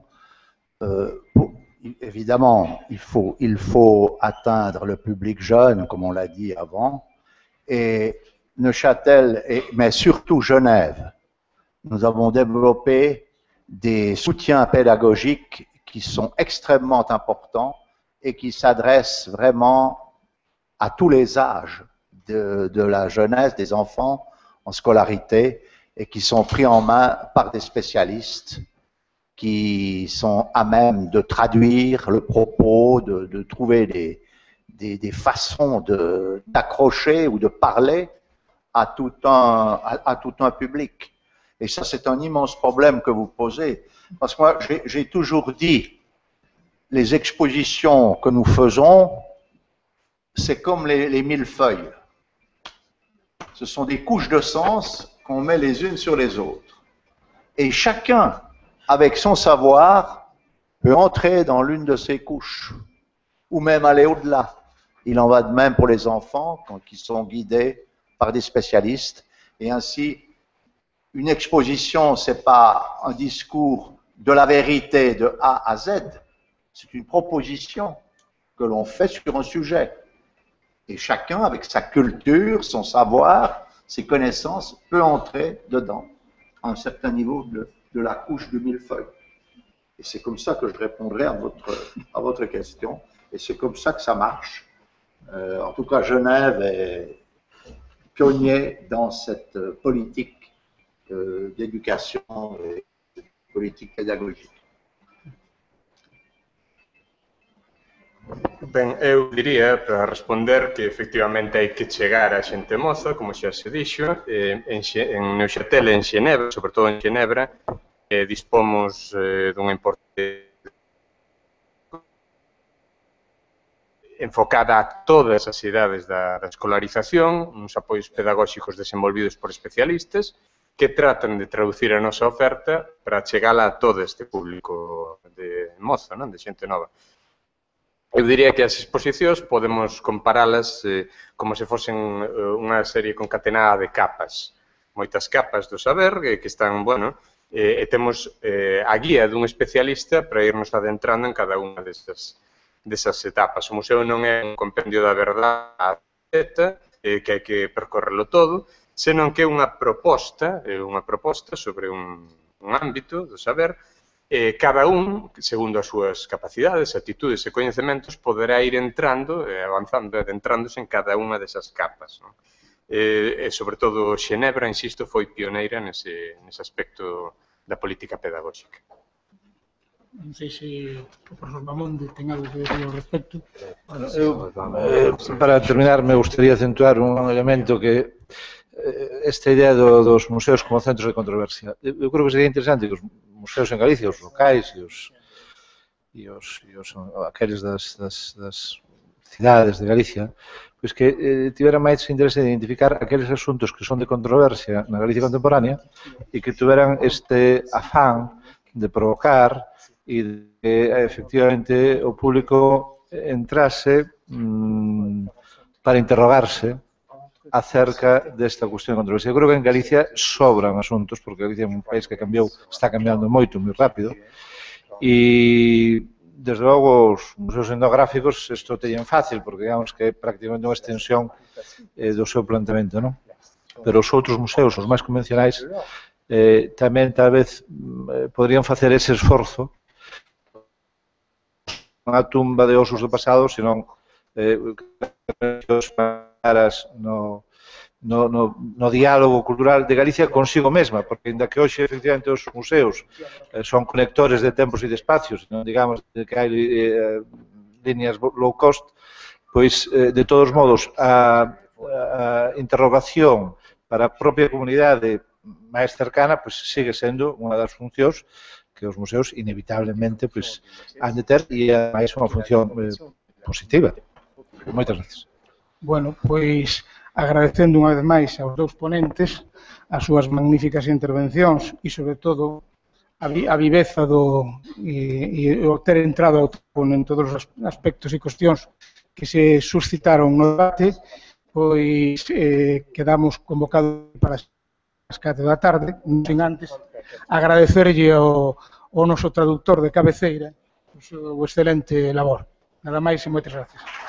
évidemment, il faut atteindre le public jeune, comme on l'a dit avant, et Neuchâtel, mais surtout Genève, nous avons développé des soutiens pédagogiques qui sont extrêmement importants et qui s'adressent vraiment à tous les âges de la jeunesse, des enfants en scolarité, et qui sont pris en main par des spécialistes qui sont à même de traduire le propos, de trouver des façons d'accrocher ou de parler à tout un public. Et ça, c'est un immense problème que vous posez. Parce que moi, j'ai toujours dit, les expositions que nous faisons, c'est comme les millefeuilles. Ce sont des couches de sens qu'on met les unes sur les autres. Et chacun, avec son savoir, peut entrer dans l'une de ces couches, ou même aller au-delà. Il en va de même pour les enfants, quand ils sont guidés par des spécialistes. Et ainsi, une exposition, ce n'est pas un discours de la vérité de A à Z, c'est une proposition que l'on fait sur un sujet. Et chacun, avec sa culture, son savoir, ses connaissances, peut entrer dedans, à un certain niveau de la couche de millefeuille. Et c'est comme ça que je répondrai à votre question, et c'est comme ça que ça marche. En tout cas, Genève est pionnier dans cette politique d'éducation et politique pédagogique. Ben, eu diría, para responder, que efectivamente hai que chegar a xente moza, como xa se dixo, en Neuchâtel e en Xenebra, sobre todo en Xenebra, dispomos dunha importante enfocada a todas as idades da escolarización, uns apoios pedagóxicos desenvolvidos por especialistas que tratan de traducir a nosa oferta para chegala a todo este público de moza, non? De xente nova. Eu diría que as exposicións podemos comparalas como se fosen unha serie concatenada de capas. Moitas capas do saber que están, bueno, e temos a guía dun especialista para irnos adentrando en cada unha desas etapas. O museo non é un compendio da verdade que hai que percorrerlo todo, senón que é unha proposta sobre un ámbito do saber. Cada un, segundo as súas capacidades, actitudes e coñecementos, poderá ir entrando, avanzando, adentrándose en cada unha desas capas. e sobre todo Xenebra, insisto, foi pioneira nese aspecto da política pedagóxica. Non sei se o profesor Bamonde ten algo que decir ao respecto. Bueno, para terminar, me gustaría acentuar un elemento que esta idea dos museos como centros de controversia. Eu creo que sería interesante que os museos en Galicia, os locais e aqueles das cidades de Galicia, pois que tiveran máis interese de identificar aqueles asuntos que son de controversia na Galicia contemporánea e que tiveran este afán de provocar e que efectivamente o público entrase para interrogarse acerca desta cuestión de controversia. Eu creo que en Galicia sobran asuntos, porque Galicia é un país que cambiou, está cambiando moito, moi rápido, e desde logo os museos etnográficos isto teñen fácil, porque digamos que é prácticamente unha extensión do seu planteamento, non? Pero os outros museos, os máis convencionais, tamén tal vez poderían facer ese esforzo non a tumba de osos do pasado, senón no diálogo cultural de Galicia consigo mesma, porque ainda que hoxe efectivamente os museos son conectores de tempos e de espacios, non digamos que hai líneas low cost, pois de todos modos a interrogación para a propia comunidade máis cercana pois sigue sendo unha das funcións que os museos inevitablemente pois han de ter e máis unha función positiva. Moitas gracias. Bueno, pois agradecendo unha vez máis aos dous ponentes as súas magníficas intervencións e, sobre todo, a viveza e o ter entrado en todos os aspectos e cuestións que se suscitaron no debate, pois quedamos convocados para as 4 da tarde, non sen antes agradecerlle ao noso traductor de cabeceira o excelente labor. Nada máis e moitas gracias.